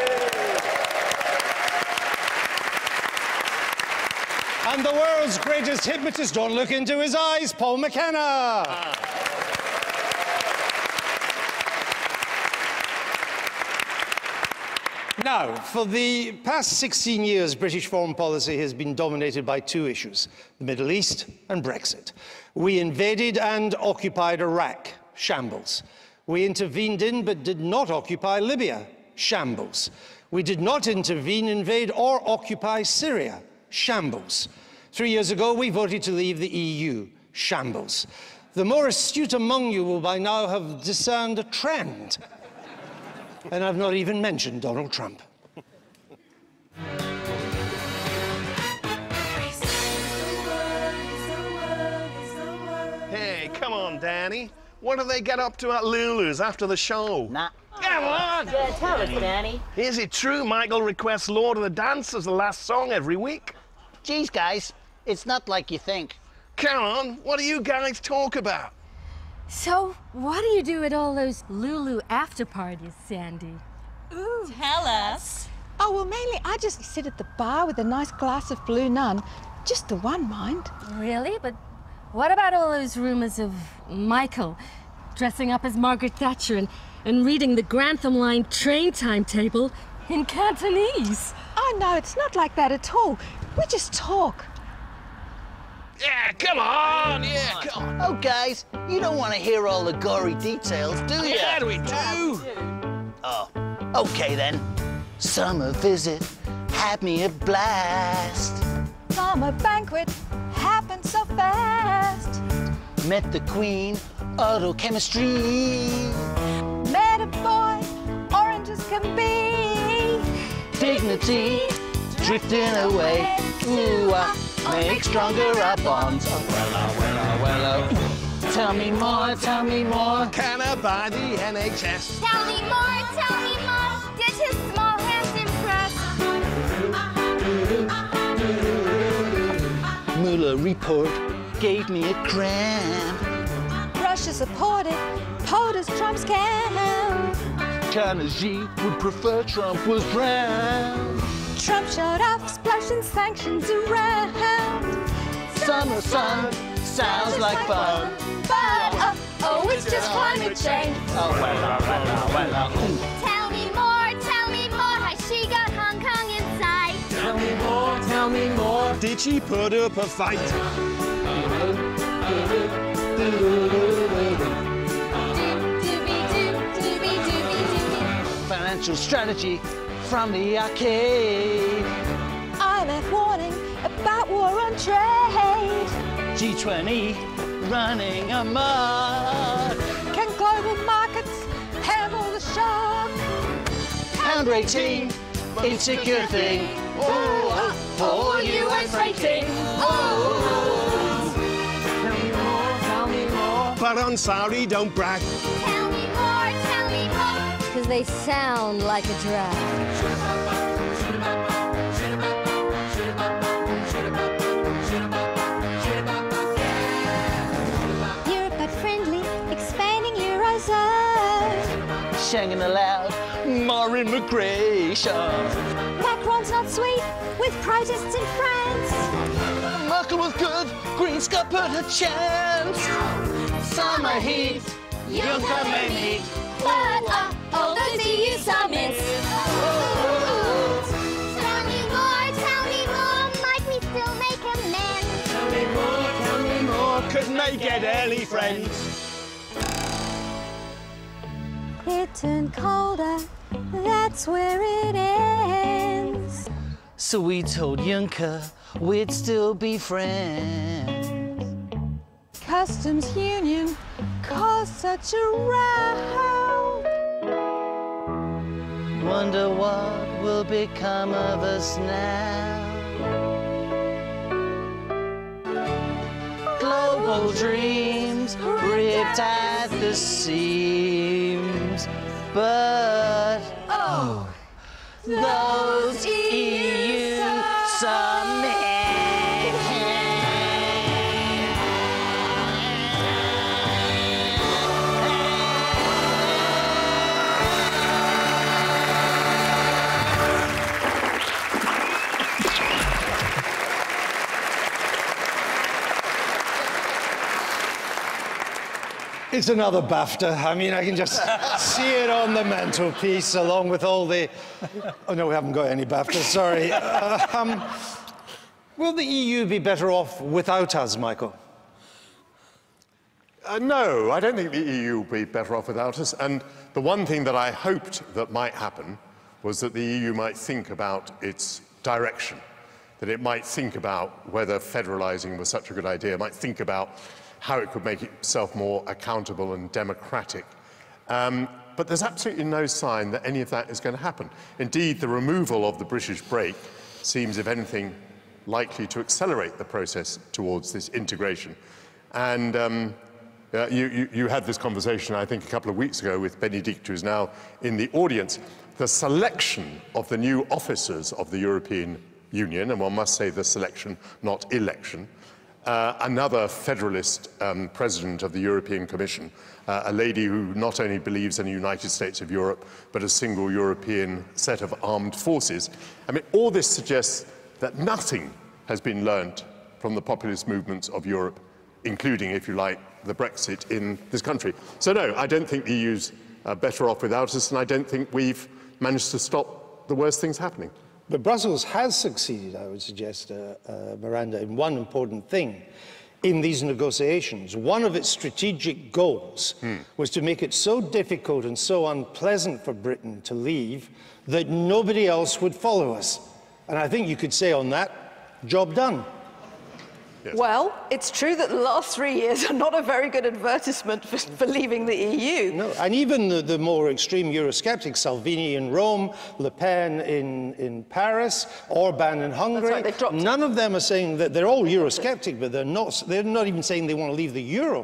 D: And the world's greatest hypnotist, don't look into his eyes, Paul McKenna. Now, for the past 16 years, British foreign policy has been dominated by two issues, the Middle East and Brexit. We invaded and occupied Iraq, shambles. We intervened in but did not occupy Libya, shambles. We did not intervene, invade, or occupy Syria. Shambles. 3 years ago, we voted to leave the EU. Shambles. The more astute among you will by now have discerned a trend. And I've not even mentioned Donald Trump.
I: Hey, come on, Danny. What do they get up to at Lulu's after the show?
J: Nah.
I: Come on!
J: Yeah, tell us, Danny.
I: Is it true Michael requests Lord of the Dance as the last song every week?
J: Geez, guys, it's not like you think.
I: Come on, what do you guys talk about?
U: So, what do you do at all those Lulu after parties, Sandy?
K: Ooh. Tell us. Oh, well, mainly I just sit at the bar with a nice glass of Blue Nun. Just the one, mind.
U: Really? But what about all those rumors of Michael dressing up as Margaret Thatcher and reading the Grantham Line train timetable in Cantonese?
K: Oh, no, it's not like that at all. We just talk.
I: Yeah, come on, yeah, come on.
J: Oh, guys, you don't want to hear all the gory details, do you?
I: Yeah, we do.
J: Oh, okay then. Summer visit had me a blast.
K: Summer banquet happened so fast.
J: Met the queen, auto chemistry.
K: Met a boy, orange as can be.
J: Dignity, drifting away. Ooh, make stronger our bonds. Oh, well. Tell me more, tell me more.
I: Can I buy the NHS?
L: Tell me more, tell me more. Did his small hands impress?
J: Mueller report gave me a cramp.
K: Russia supported POTUS Trump's camp.
J: China Xi would prefer Trump was brown.
K: Trump showed off, splashing sanctions around.
J: Summer sun sounds like fun.
K: But, oh, it's just climate change.
J: Oh, well.
L: Tell me more. Has she got Hong Kong inside?
I: Tell me more. Did she put up a fight?
J: Financial strategy from the arcade.
K: IMF warning about war on trade.
J: G20 running amok.
K: Can global markets handle the shock?
J: Pound rating, it's a good thing. Oh, for US rating. Oh.
I: Tell me more. But on Saudi, don't brag.
L: Tell me more.
U: Because they sound like a drag.
K: Europe but friendly, expanding Eurozone.
J: Schengen allowed more immigration.
K: Macron's not sweet, with protests in France.
J: Merkel was good, Green scuppered her chance. Summer heat, Juncker may meet.
K: But, all those EU summits.
L: Tell me more. Might we still make amends?
I: Tell me more. Couldn't they get early friends?
K: It turned colder, that's where it ends.
J: So we told Juncker we'd still be friends.
K: Customs union caused such a row.
J: Wonder what will become of us now. Global dreams ripped at the seams. But, oh, those EU summits.
D: It's another BAFTA. I mean, I can just see it on the mantelpiece along with all the... Oh, no, we haven't got any BAFTA, sorry. Will the EU be better off without us, Michael?
E: No, I don't think the EU will be better off without us. And the one thing that I hoped that might happen was that the EU might think about its direction, that it might think about whether federalising was such a good idea, might think about how it could make itself more accountable and democratic. But there's absolutely no sign that any of that is going to happen. Indeed, the removal of the British brake seems, if anything, likely to accelerate the process towards this integration. And you had this conversation, I think, a couple of weeks ago with Benedict, who's now in the audience. The selection of the new officers of the European Union, and one must say the selection, not election, another federalist president of the European Commission, a lady who not only believes in a United States of Europe, but a single European set of armed forces. I mean, all this suggests that nothing has been learnt from the populist movements of Europe, including, if you like, the Brexit in this country. So no, I don't think the EU's better off without us, and I don't think we've managed to stop the worst things happening.
D: But Brussels has succeeded, I would suggest, Miranda, in one important thing in these negotiations. One of its strategic goals was to make it so difficult and so unpleasant for Britain to leave that nobody else would follow us. And I think you could say on that, job done.
E: Yes.
H: Well, it's true that the last 3 years are not a very good advertisement for leaving the EU.
D: No, and even the more extreme Eurosceptics, Salvini in Rome, Le Pen in Paris, Orban in Hungary, right, none of them are saying that they're all Eurosceptic, but they're not even saying they want to leave the euro.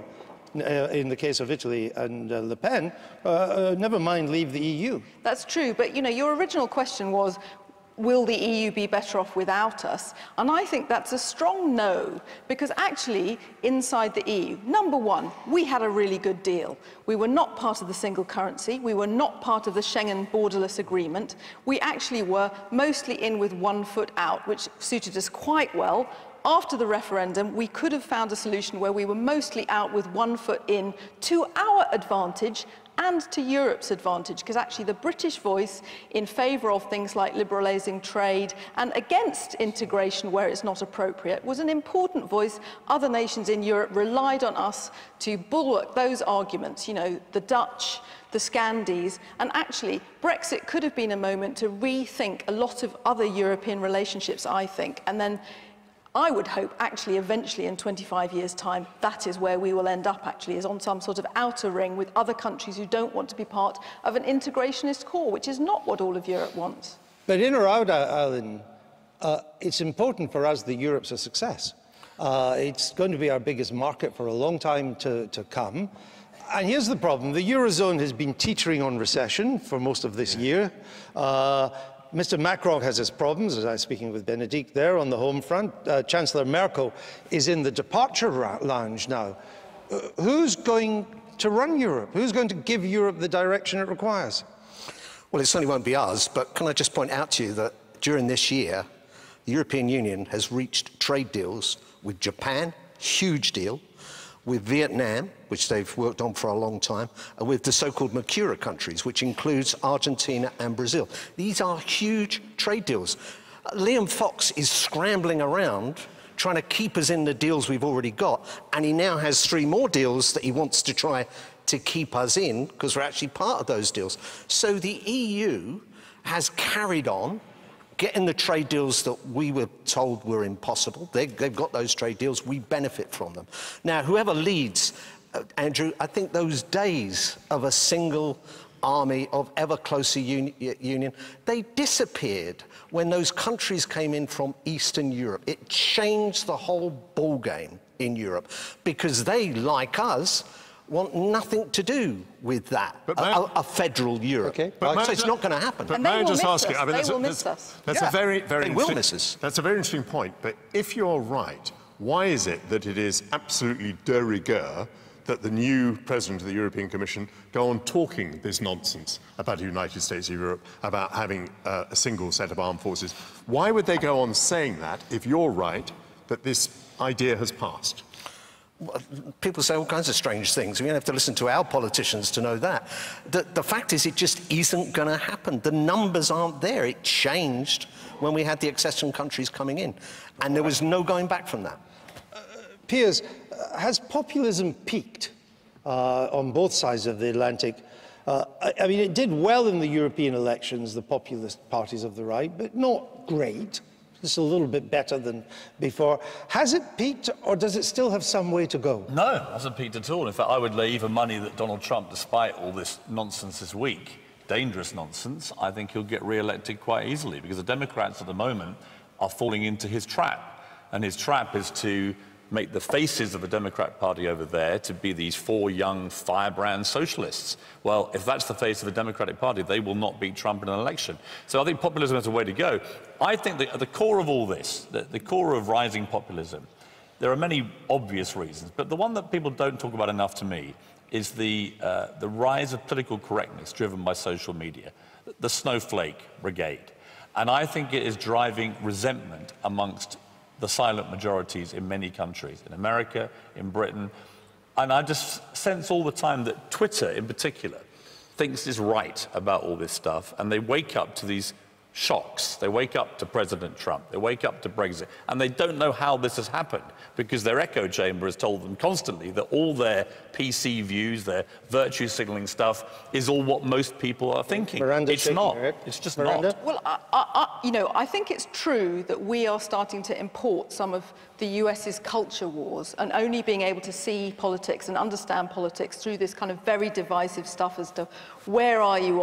D: In the case of Italy and Le Pen, never mind leave the EU.
H: That's true, but you know, your original question was, will the EU be better off without us? And I think that's a strong no, because actually, inside the EU, number one, we had a really good deal. We were not part of the single currency. We were not part of the Schengen borderless agreement. We actually were mostly in with one foot out, which suited us quite well. After the referendum, we could have found a solution where we were mostly out with one foot in to our advantage and to Europe's advantage, because actually the British voice in favour of things like liberalising trade and against integration where it's not appropriate was an important voice. Other nations in Europe relied on us to bulwark those arguments, you know, the Dutch, the Scandies, and actually Brexit could have been a moment to rethink a lot of other European relationships, I think, and then I would hope, actually, eventually, in 25 years' time, that is where we will end up, actually, is on some sort of outer ring with other countries who don't want to be part of an integrationist core, which is not what all of Europe wants.
D: But in or out, Alan, it's important for us that Europe's a success. It's going to be our biggest market for a long time to come. And here's the problem. The Eurozone has been teetering on recession for most of this year. Mr. Macron has his problems, as I was speaking with Benedict there on the home front. Chancellor Merkel is in the departure lounge now. Who's going to run Europe? Who's going to give Europe the direction it requires?
F: Well, it certainly won't be us, but can I just point out to you that during this year, the European Union has reached trade deals with Japan, huge deal, with Vietnam, which they've worked on for a long time, and with the so-called Mercosur countries, which includes Argentina and Brazil. These are huge trade deals. Liam Fox is scrambling around trying to keep us in the deals we've already got, and he now has 3 more deals that he wants to try to keep us in, because we're actually part of those deals. So the EU has carried on getting the trade deals that we were told were impossible. They've got those trade deals. We benefit from them. Now, whoever leads, Andrew, I think those days of a single army of ever closer union, they disappeared when those countries came in from Eastern Europe. It changed the whole ball game in Europe because they, like us, want nothing to do with that, a federal Europe. Okay. So it's not going to happen.
E: But may I just ask you, I mean, that's a very interesting point, but if you're right, why is it that it is absolutely de rigueur that the new president of the European Commission go on talking this nonsense about the United States of Europe, about having a single set of armed forces? Why would they go on saying that if you're right, that this idea has passed?
F: People say all kinds of strange things. We don't have to listen to our politicians to know that. The fact is, it just isn't going to happen. The numbers aren't there. It changed when we had the accession countries coming in, and there was no going back from that.
D: Piers, has populism peaked on both sides of the Atlantic I mean, it did well in the European elections, the populist parties of the right, but not great. It's a little bit better than before. Has it peaked, or does it still have some way to go?
G: No, it hasn't peaked at all. In fact, I would lay even money that Donald Trump, despite all this nonsense this week, dangerous nonsense, I think he'll get re-elected quite easily, because the Democrats at the moment are falling into his trap. And his trap is to make the faces of the Democrat Party over there to be these 4 young firebrand socialists. Well, if that's the face of the Democratic Party, they will not beat Trump in an election. So I think populism has a way to go. I think that at the core of all this, the core of rising populism, there are many obvious reasons, but the one that people don't talk about enough to me is the rise of political correctness driven by social media, the snowflake brigade. And I think it is driving resentment amongst the silent majorities in many countries, in America, in Britain. And I just sense all the time that Twitter, in particular, thinks is right about all this stuff, and they wake up to these shocks. They wake up to President Trump, they wake up to Brexit, and they don't know how this has happened, because their echo chamber has told them constantly that all their PC views, their virtue signaling stuff, is all what most people are thinking. It's not. It's just not.
H: Well, you know, I think it's true that we are starting to import some of the US's culture wars, and only being able to see politics and understand politics through this kind of very divisive stuff as to where are you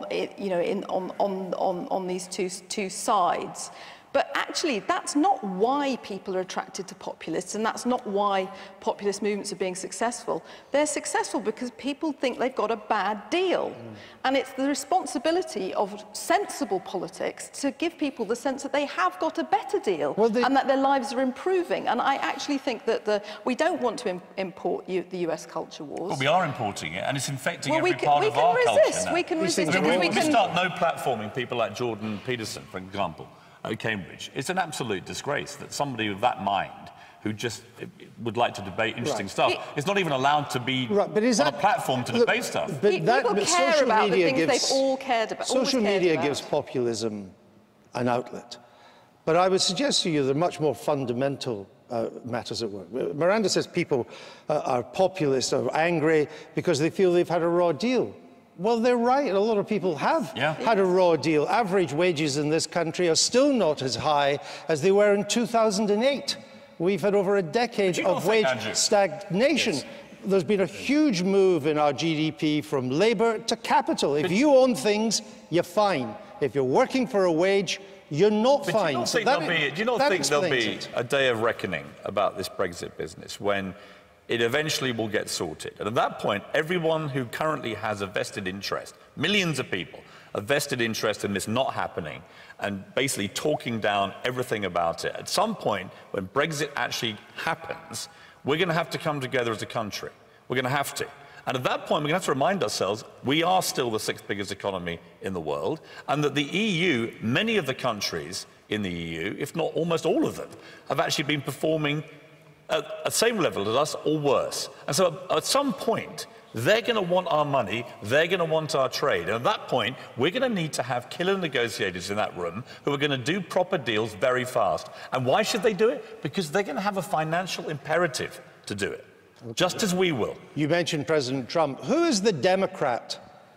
H: on these two sides. But actually, that's not why people are attracted to populists, and that's not why populist movements are being successful. They're successful because people think they've got a bad deal. And it's the responsibility of sensible politics to give people the sense that they have got a better deal, and that their lives are improving. And I actually think that we don't want to import the US culture wars.
G: Well, we are importing it, and it's infecting every part of our culture now.
H: We can resist.
G: We can start no platforming people like Jordan Peterson, for example, at Cambridge. It's an absolute disgrace that somebody with that mind, who just would like to debate interesting stuff, is not even allowed to be on a platform to debate stuff.
D: But
H: people care about the things they've all cared about.
D: Social media gives populism an outlet. But I would suggest to you there are much more fundamental matters at work. Miranda says people are populist or angry because they feel they've had a raw deal. Well, they're right. A lot of people have had a raw deal. Average wages in this country are still not as high as they were in 2008. We've had over a decade of wage stagnation. Yes. There's been a huge move in our GDP from labour to capital. If you own things, you're fine. If you're working for a wage, you're not fine.
G: Do you not think there'll be a day of reckoning about this Brexit business when it eventually will get sorted? And at that point, everyone who currently has a vested interest, millions of people, a vested interest in this not happening, and basically talking down everything about it, at some point, when Brexit actually happens, we're going to have to come together as a country. We're going to have to. And at that point, we're going to have to remind ourselves we are still the 6th biggest economy in the world, and that the EU, many of the countries in the EU, if not almost all of them, have actually been performing at the same level as us or worse. And so at some point, they're going to want our money, they're going to want our trade. And at that point, we're going to need to have killer negotiators in that room who are going to do proper deals very fast. And why should they do it? Because they're going to have a financial imperative to do it, just as we will.
D: You mentioned President Trump. Who is the Democrat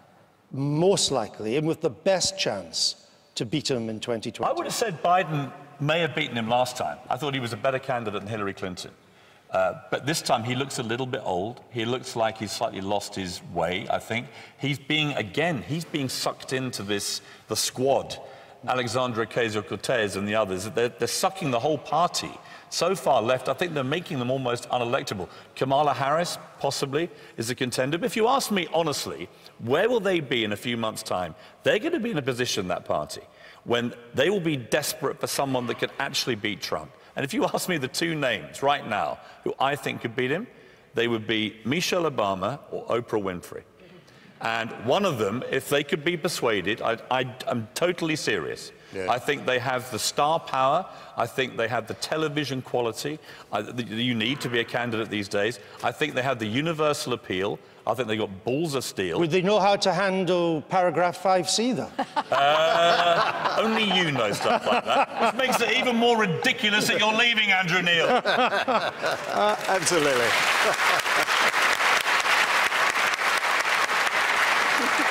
D: most likely and with the best chance to beat him in 2020?
G: I would have said Biden may have beaten him last time. I thought he was a better candidate than Hillary Clinton. But this time he looks a little bit old. He looks like he's slightly lost his way, I think. He's being sucked into the squad, Alexandria Ocasio-Cortez and the others. They're sucking the whole party so far left. I think they're making them almost unelectable. Kamala Harris, possibly, is a contender. But if you ask me honestly, where will they be in a few months' time? They're going to be in a position, that party, when they will be desperate for someone that could actually beat Trump. And if you ask me the two names right now who I think could beat him, they would be Michelle Obama or Oprah Winfrey. And one of them, if they could be persuaded, I'm totally serious. Yeah. I think they have the star power. I think they have the television quality that you need to be a candidate these days. I think they have the universal appeal. I think they got balls of steel.
D: Would they know how to handle paragraph 5C, though?
G: Only you know stuff like that. Which makes it even more ridiculous that you're leaving, Andrew Neil.
F: Absolutely.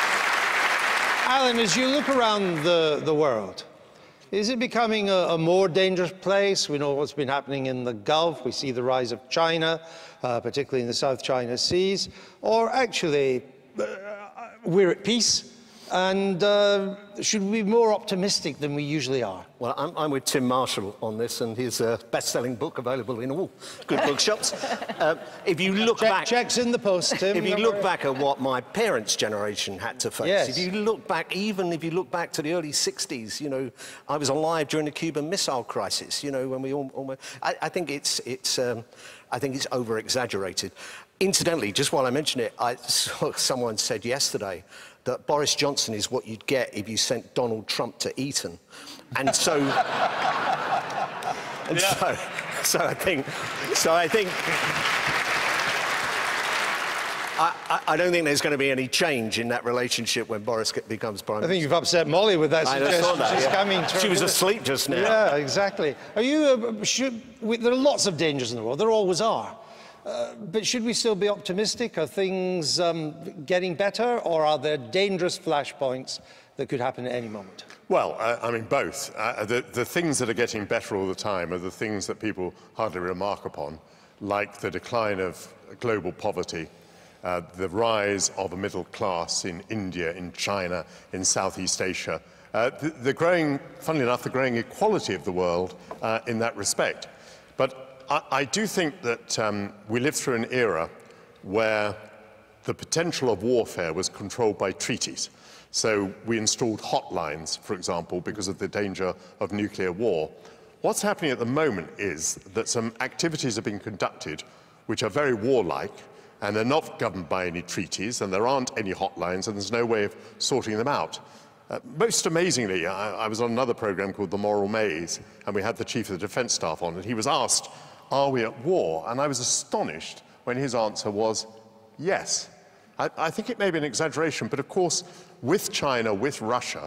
D: Alan, as you look around the world, is it becoming a more dangerous place? We know what's been happening in the Gulf. We see the rise of China, particularly in the South China Seas. Or actually, we're at peace, and should we be more optimistic than we usually are?
F: Well, I'm with Tim Marshall on this, and his best-selling book available in all good bookshops. If you look back...
D: Checks in the post, Tim.
F: If you look back at what my parents' generation had to face,
D: Yes.
F: if you look back, even if you look back to the early 60s, you know, I was alive during the Cuban Missile Crisis, you know, when we almost... I think it's over-exaggerated. Incidentally, just while I mention it, I saw someone said yesterday that Boris Johnson is what you'd get if you sent Donald Trump to Eton. And so... so I think... I don't think there's going to be any change in that relationship when Boris becomes Prime Minister.
D: I think you've upset Molly with that suggestion.
F: I saw that,
D: She's coming.
F: She was asleep just now.
D: Yeah, exactly. Are you... there are lots of dangers in the world. There always are. But should we still be optimistic? Are things getting better, or are there dangerous flashpoints that could happen at any moment?
E: Well, I mean, both. The things that are getting better all the time are the things that people hardly remark upon, like the decline of global poverty, the rise of a middle class in India, in China, in Southeast Asia, the growing, funnily enough, the growing equality of the world in that respect. But I do think that we live through an era where the potential of warfare was controlled by treaties. So we installed hotlines, for example, because of the danger of nuclear war. What's happening at the moment is that some activities are being conducted which are very warlike, and they're not governed by any treaties, and there aren't any hotlines, and there's no way of sorting them out. Most amazingly, I was on another program called The Moral Maze, and we had the Chief of the Defence Staff on, and he was asked, "Are we at war?" And I was astonished when his answer was yes. I think it may be an exaggeration, but of course, with China, with Russia,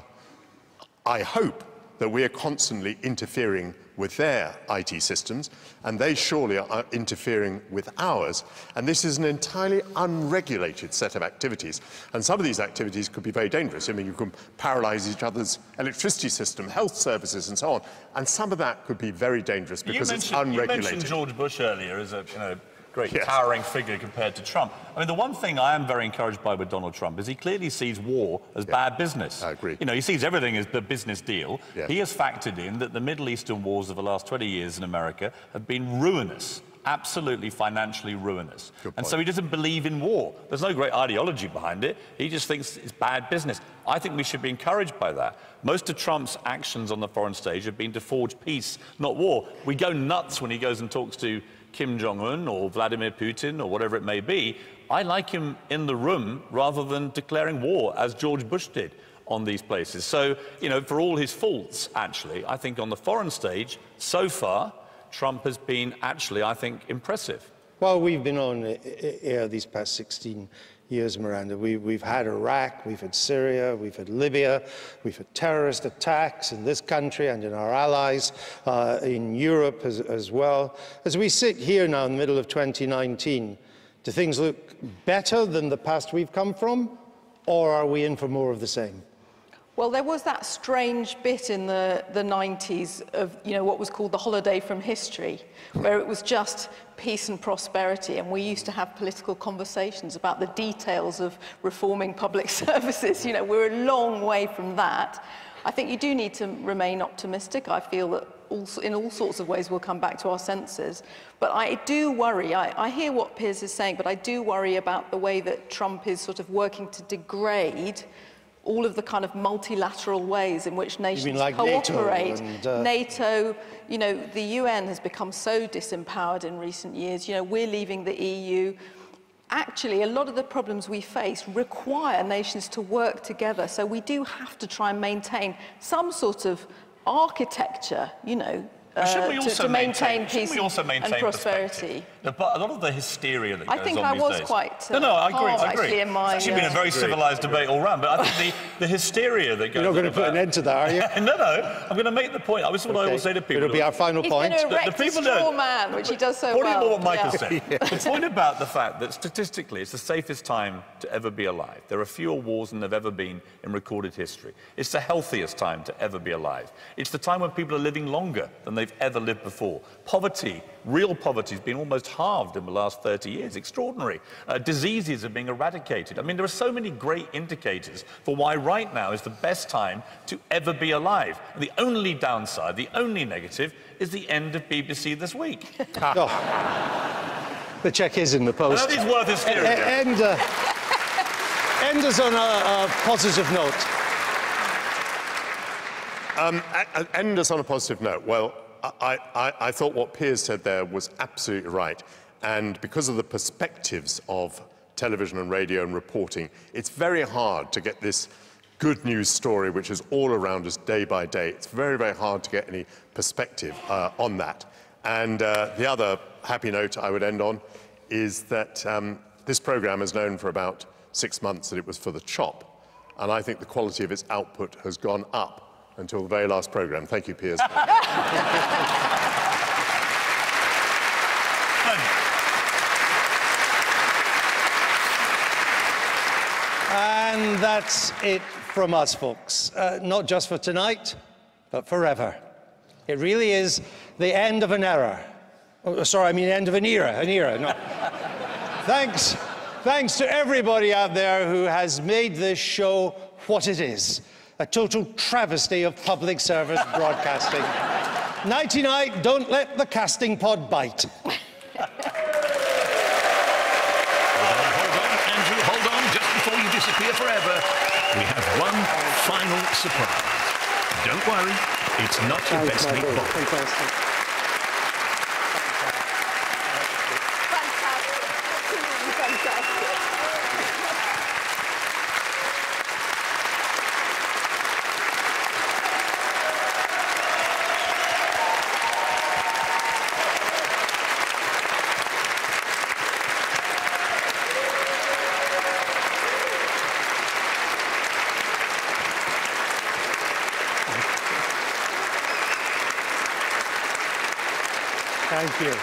E: I hope that we are constantly interfering with their IT systems, and they surely are interfering with ours. And this is an entirely unregulated set of activities. And some of these activities could be very dangerous. I mean, you can paralyze each other's electricity system, health services, and so on. And some of that could be very dangerous because it's unregulated.
G: You mentioned George Bush earlier as a great towering figure compared to Trump. I mean, the one thing I am very encouraged by with Donald Trump is he clearly sees war as bad business.
E: I agree.
G: You know, he sees everything as the business deal.
E: Yeah.
G: He has factored in that the Middle Eastern wars of the last 20 years in America have been ruinous, absolutely financially ruinous. And so he doesn't believe in war. There's no great ideology behind it. He just thinks it's bad business. I think we should be encouraged by that. Most of Trump's actions on the foreign stage have been to forge peace, not war. We go nuts when he goes and talks to Kim Jong-un or Vladimir Putin or whatever it may be. I like him in the room rather than declaring war, as George Bush did on these places. So, you know, for all his faults, actually, I think on the foreign stage, so far, Trump has been actually, I think, impressive.
D: Well, we've been on air these past 16 years, Miranda. We've had Iraq, we've had Syria, we've had Libya, we've had terrorist attacks in this country and in our allies in Europe as well. As we sit here now in the middle of 2019, do things look better than the past we've come from, or are we in for more of the same?
H: Well, there was that strange bit in the 90s of, you know, what was called the holiday from history, where it was just peace and prosperity, and we used to have political conversations about the details of reforming public services. You know, we're a long way from that. I think you do need to remain optimistic. I feel that in all sorts of ways we'll come back to our senses. But I do worry, I hear what Piers is saying, but I do worry about the way that Trump is sort of working to degrade all of the kind of multilateral ways in which nations cooperate. NATO, you know, the UN has become so disempowered in recent years. You know, we're leaving the EU. Actually, a lot of the problems we face require nations to work together. So we do have to try and maintain some sort of architecture, you know,
G: to
H: maintain peace
G: we also maintain
H: and prosperity.
G: A lot of the hysteria that goes on these days.
H: I think I was quite
G: no, I agree.
H: actually, in my...
G: It's actually been a very civilised debate all round, but I think the hysteria that goes on...
D: You're not going to put an end to that, are you?
G: No, I'm going to make the point. This is what I always say to people.
D: It'll be our final point.
H: He's going to erect a straw man, which he does so well.
G: What Michael said. The point about the fact that statistically it's the safest time to ever be alive. There are fewer wars than there have ever been in recorded history. It's the healthiest time to ever be alive. It's the time when people are living longer than they've ever lived before. Poverty, real poverty, has been almost halved in the last 30 years. Extraordinary. Diseases are being eradicated. I mean, there are so many great indicators for why right now is the best time to ever be alive. And the only downside, the only negative, is the end of BBC This Week.
D: The cheque is in the post.
G: I know it's worth hysteria.
D: End us on a positive note.
E: End us on a positive note. Well, I thought what Piers said there was absolutely right. And because of the perspectives of television and radio and reporting, it's very hard to get this good news story, which is all around us day by day. It's very, very hard to get any perspective on that. And the other happy note I would end on is that this programme has known for about 6 months that it was for the chop. And I think the quality of its output has gone up until the very last programme. Thank you, Piers.
D: And that's it from us, folks. Not just for tonight, but forever. It really is the end of an era. Oh, sorry, I mean end of an era. No. Thanks to everybody out there who has made this show what it is. A total travesty of public service broadcasting. Nighty-night, don't let the casting pod bite.
C: Hold on, just before you disappear forever, we have one final surprise. Don't worry, it's not your best meatball.
D: Fantastic. Thank you.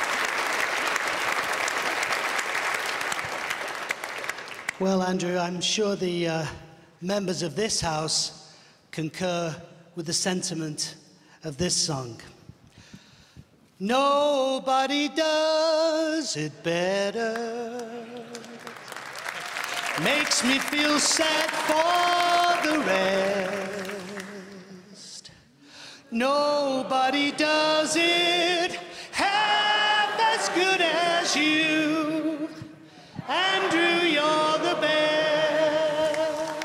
A: Well, Andrew, I'm sure the members of this House concur with the sentiment of this song. Nobody does it better. Makes me feel sad for the rest. Nobody does it half as good as you. Andrew, you're the best.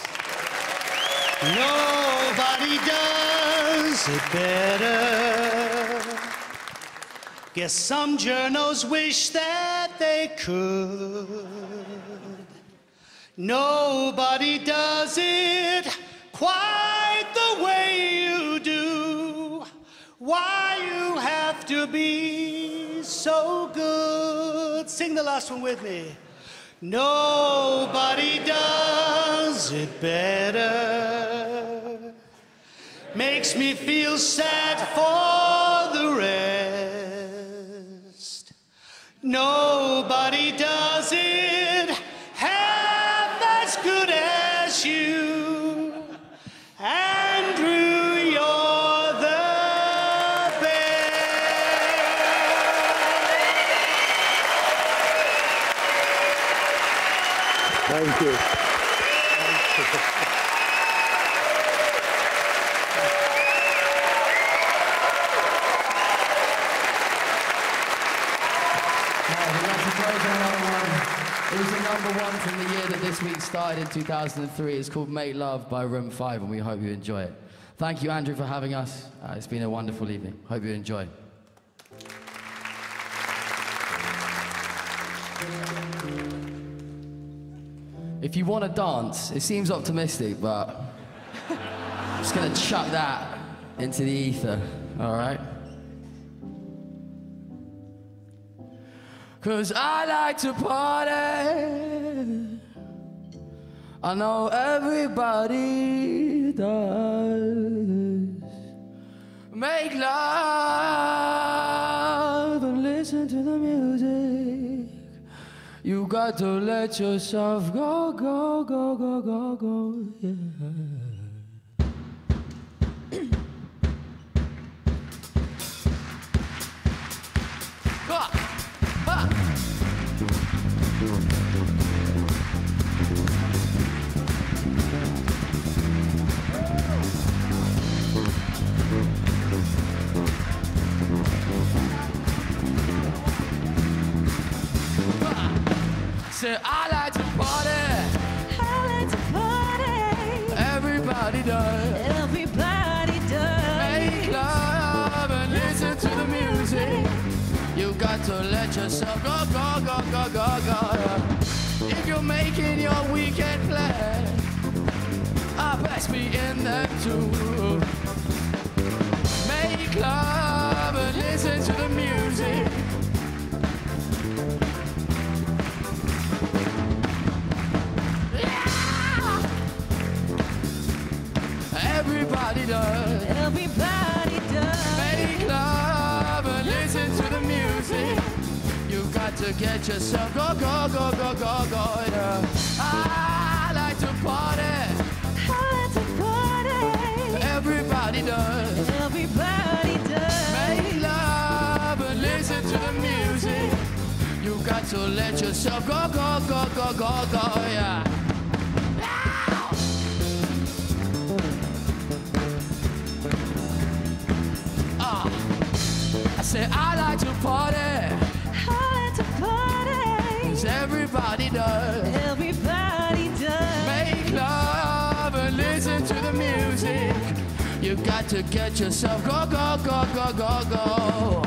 A: Nobody does it better. Guess some journos wish that they could. Nobody does it quite the way you do. Why you have to be so good? Sing the last one with me. Nobody does it better. Makes me feel sad for the rest. Nobody does it half as good as you. Andrew, you're the
D: Thank you.
S: It was the #1 from the year that this week started in 2003. It's called Make Love by Room 5, and we hope you enjoy it. Thank you, Andrew, for having us. It's been a wonderful evening. Hope you enjoy. If you want to dance, it seems optimistic, but I'm just going to chuck that into the ether, all right? 'cause I like to party. I know everybody does. Make love and listen to the music. You got to let yourself go, go, go, go, go, go, yeah. Say, I like to party.
T: I like to party.
S: Everybody does.
T: Everybody does.
S: Make love and listen to the music. You got to let yourself go, go, go, go, go, go. If you're making your weekend plan, I best be in there too. Make love and listen to the music. Everybody does.
T: Everybody does.
S: Make love and listen to the music. You got to get yourself go, go, go, go, go, go. Yeah. I like to party.
T: I like to party.
S: Everybody does.
T: Everybody does.
S: Make love and listen to the music. You got to let yourself go, go, go, go, go, go. Yeah. I say I like to party.
T: I like to party.
S: 'Cause everybody does.
T: Everybody does.
S: Make love and listen to the music. You got to get yourself go, go, go, go, go, go.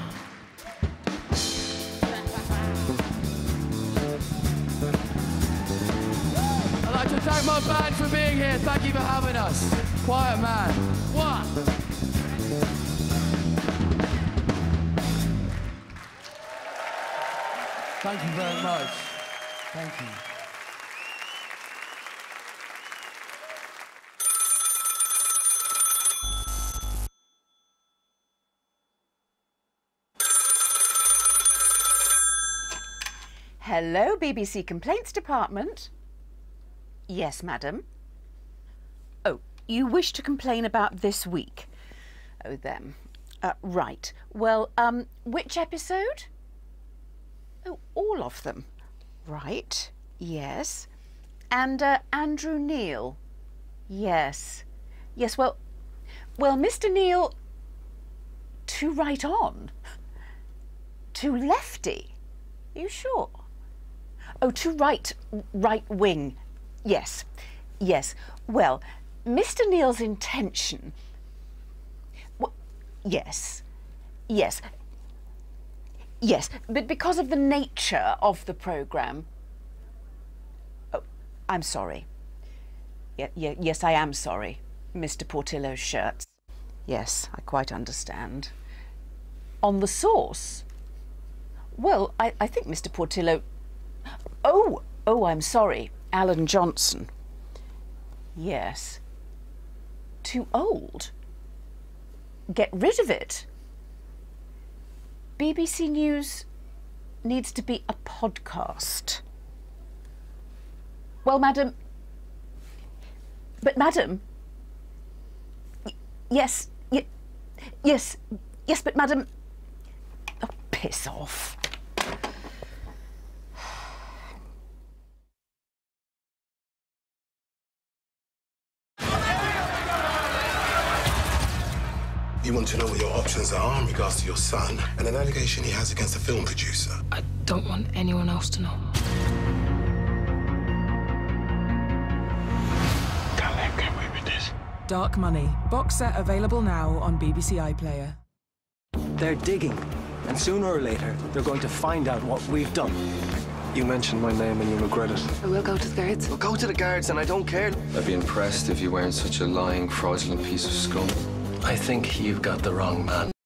S: I'd like to thank my band for being here. Thank you for having us. Quiet Man. One. Thank you very much. Thank you.
B: Hello, BBC Complaints Department. Yes, madam. Oh, you wish to complain about this week? Oh, them. Right. Well, which episode? Oh, all of them. Right. Yes. And Andrew Neil. Yes. Yes, well, Mr. Neil, too right on. Too lefty. Are you sure? Oh, too right wing. Yes. Yes. Well, Mr. Neil's intention. Well, yes. Yes. Yes, but because of the nature of the programme... Oh, I'm sorry. Yes, I am sorry, Mr. Portillo's shirts. Yes, I quite understand. On the source? Well, I think Mr. Portillo... Oh, I'm sorry, Alan Johnson. Yes. Too old? Get rid of it? BBC News needs to be a podcast. Well, madam... But, madam... Yes, but, madam... Oh, piss off.
V: You want to know what your options are in regards to your son and an allegation he has against a film producer.
W: I don't want anyone else to know.
V: Can't let him get away with this.
X: Dark Money. Box set available now on BBC iPlayer.
Y: They're digging, and sooner or later, they're going to find out what we've done.
Z: You mentioned my name and you regret it.
W: We'll go to the guards.
Y: We'll go to the guards, and I don't care.
Z: I'd be impressed if you weren't such a lying, fraudulent piece of scum.
Y: I think you've got the wrong man.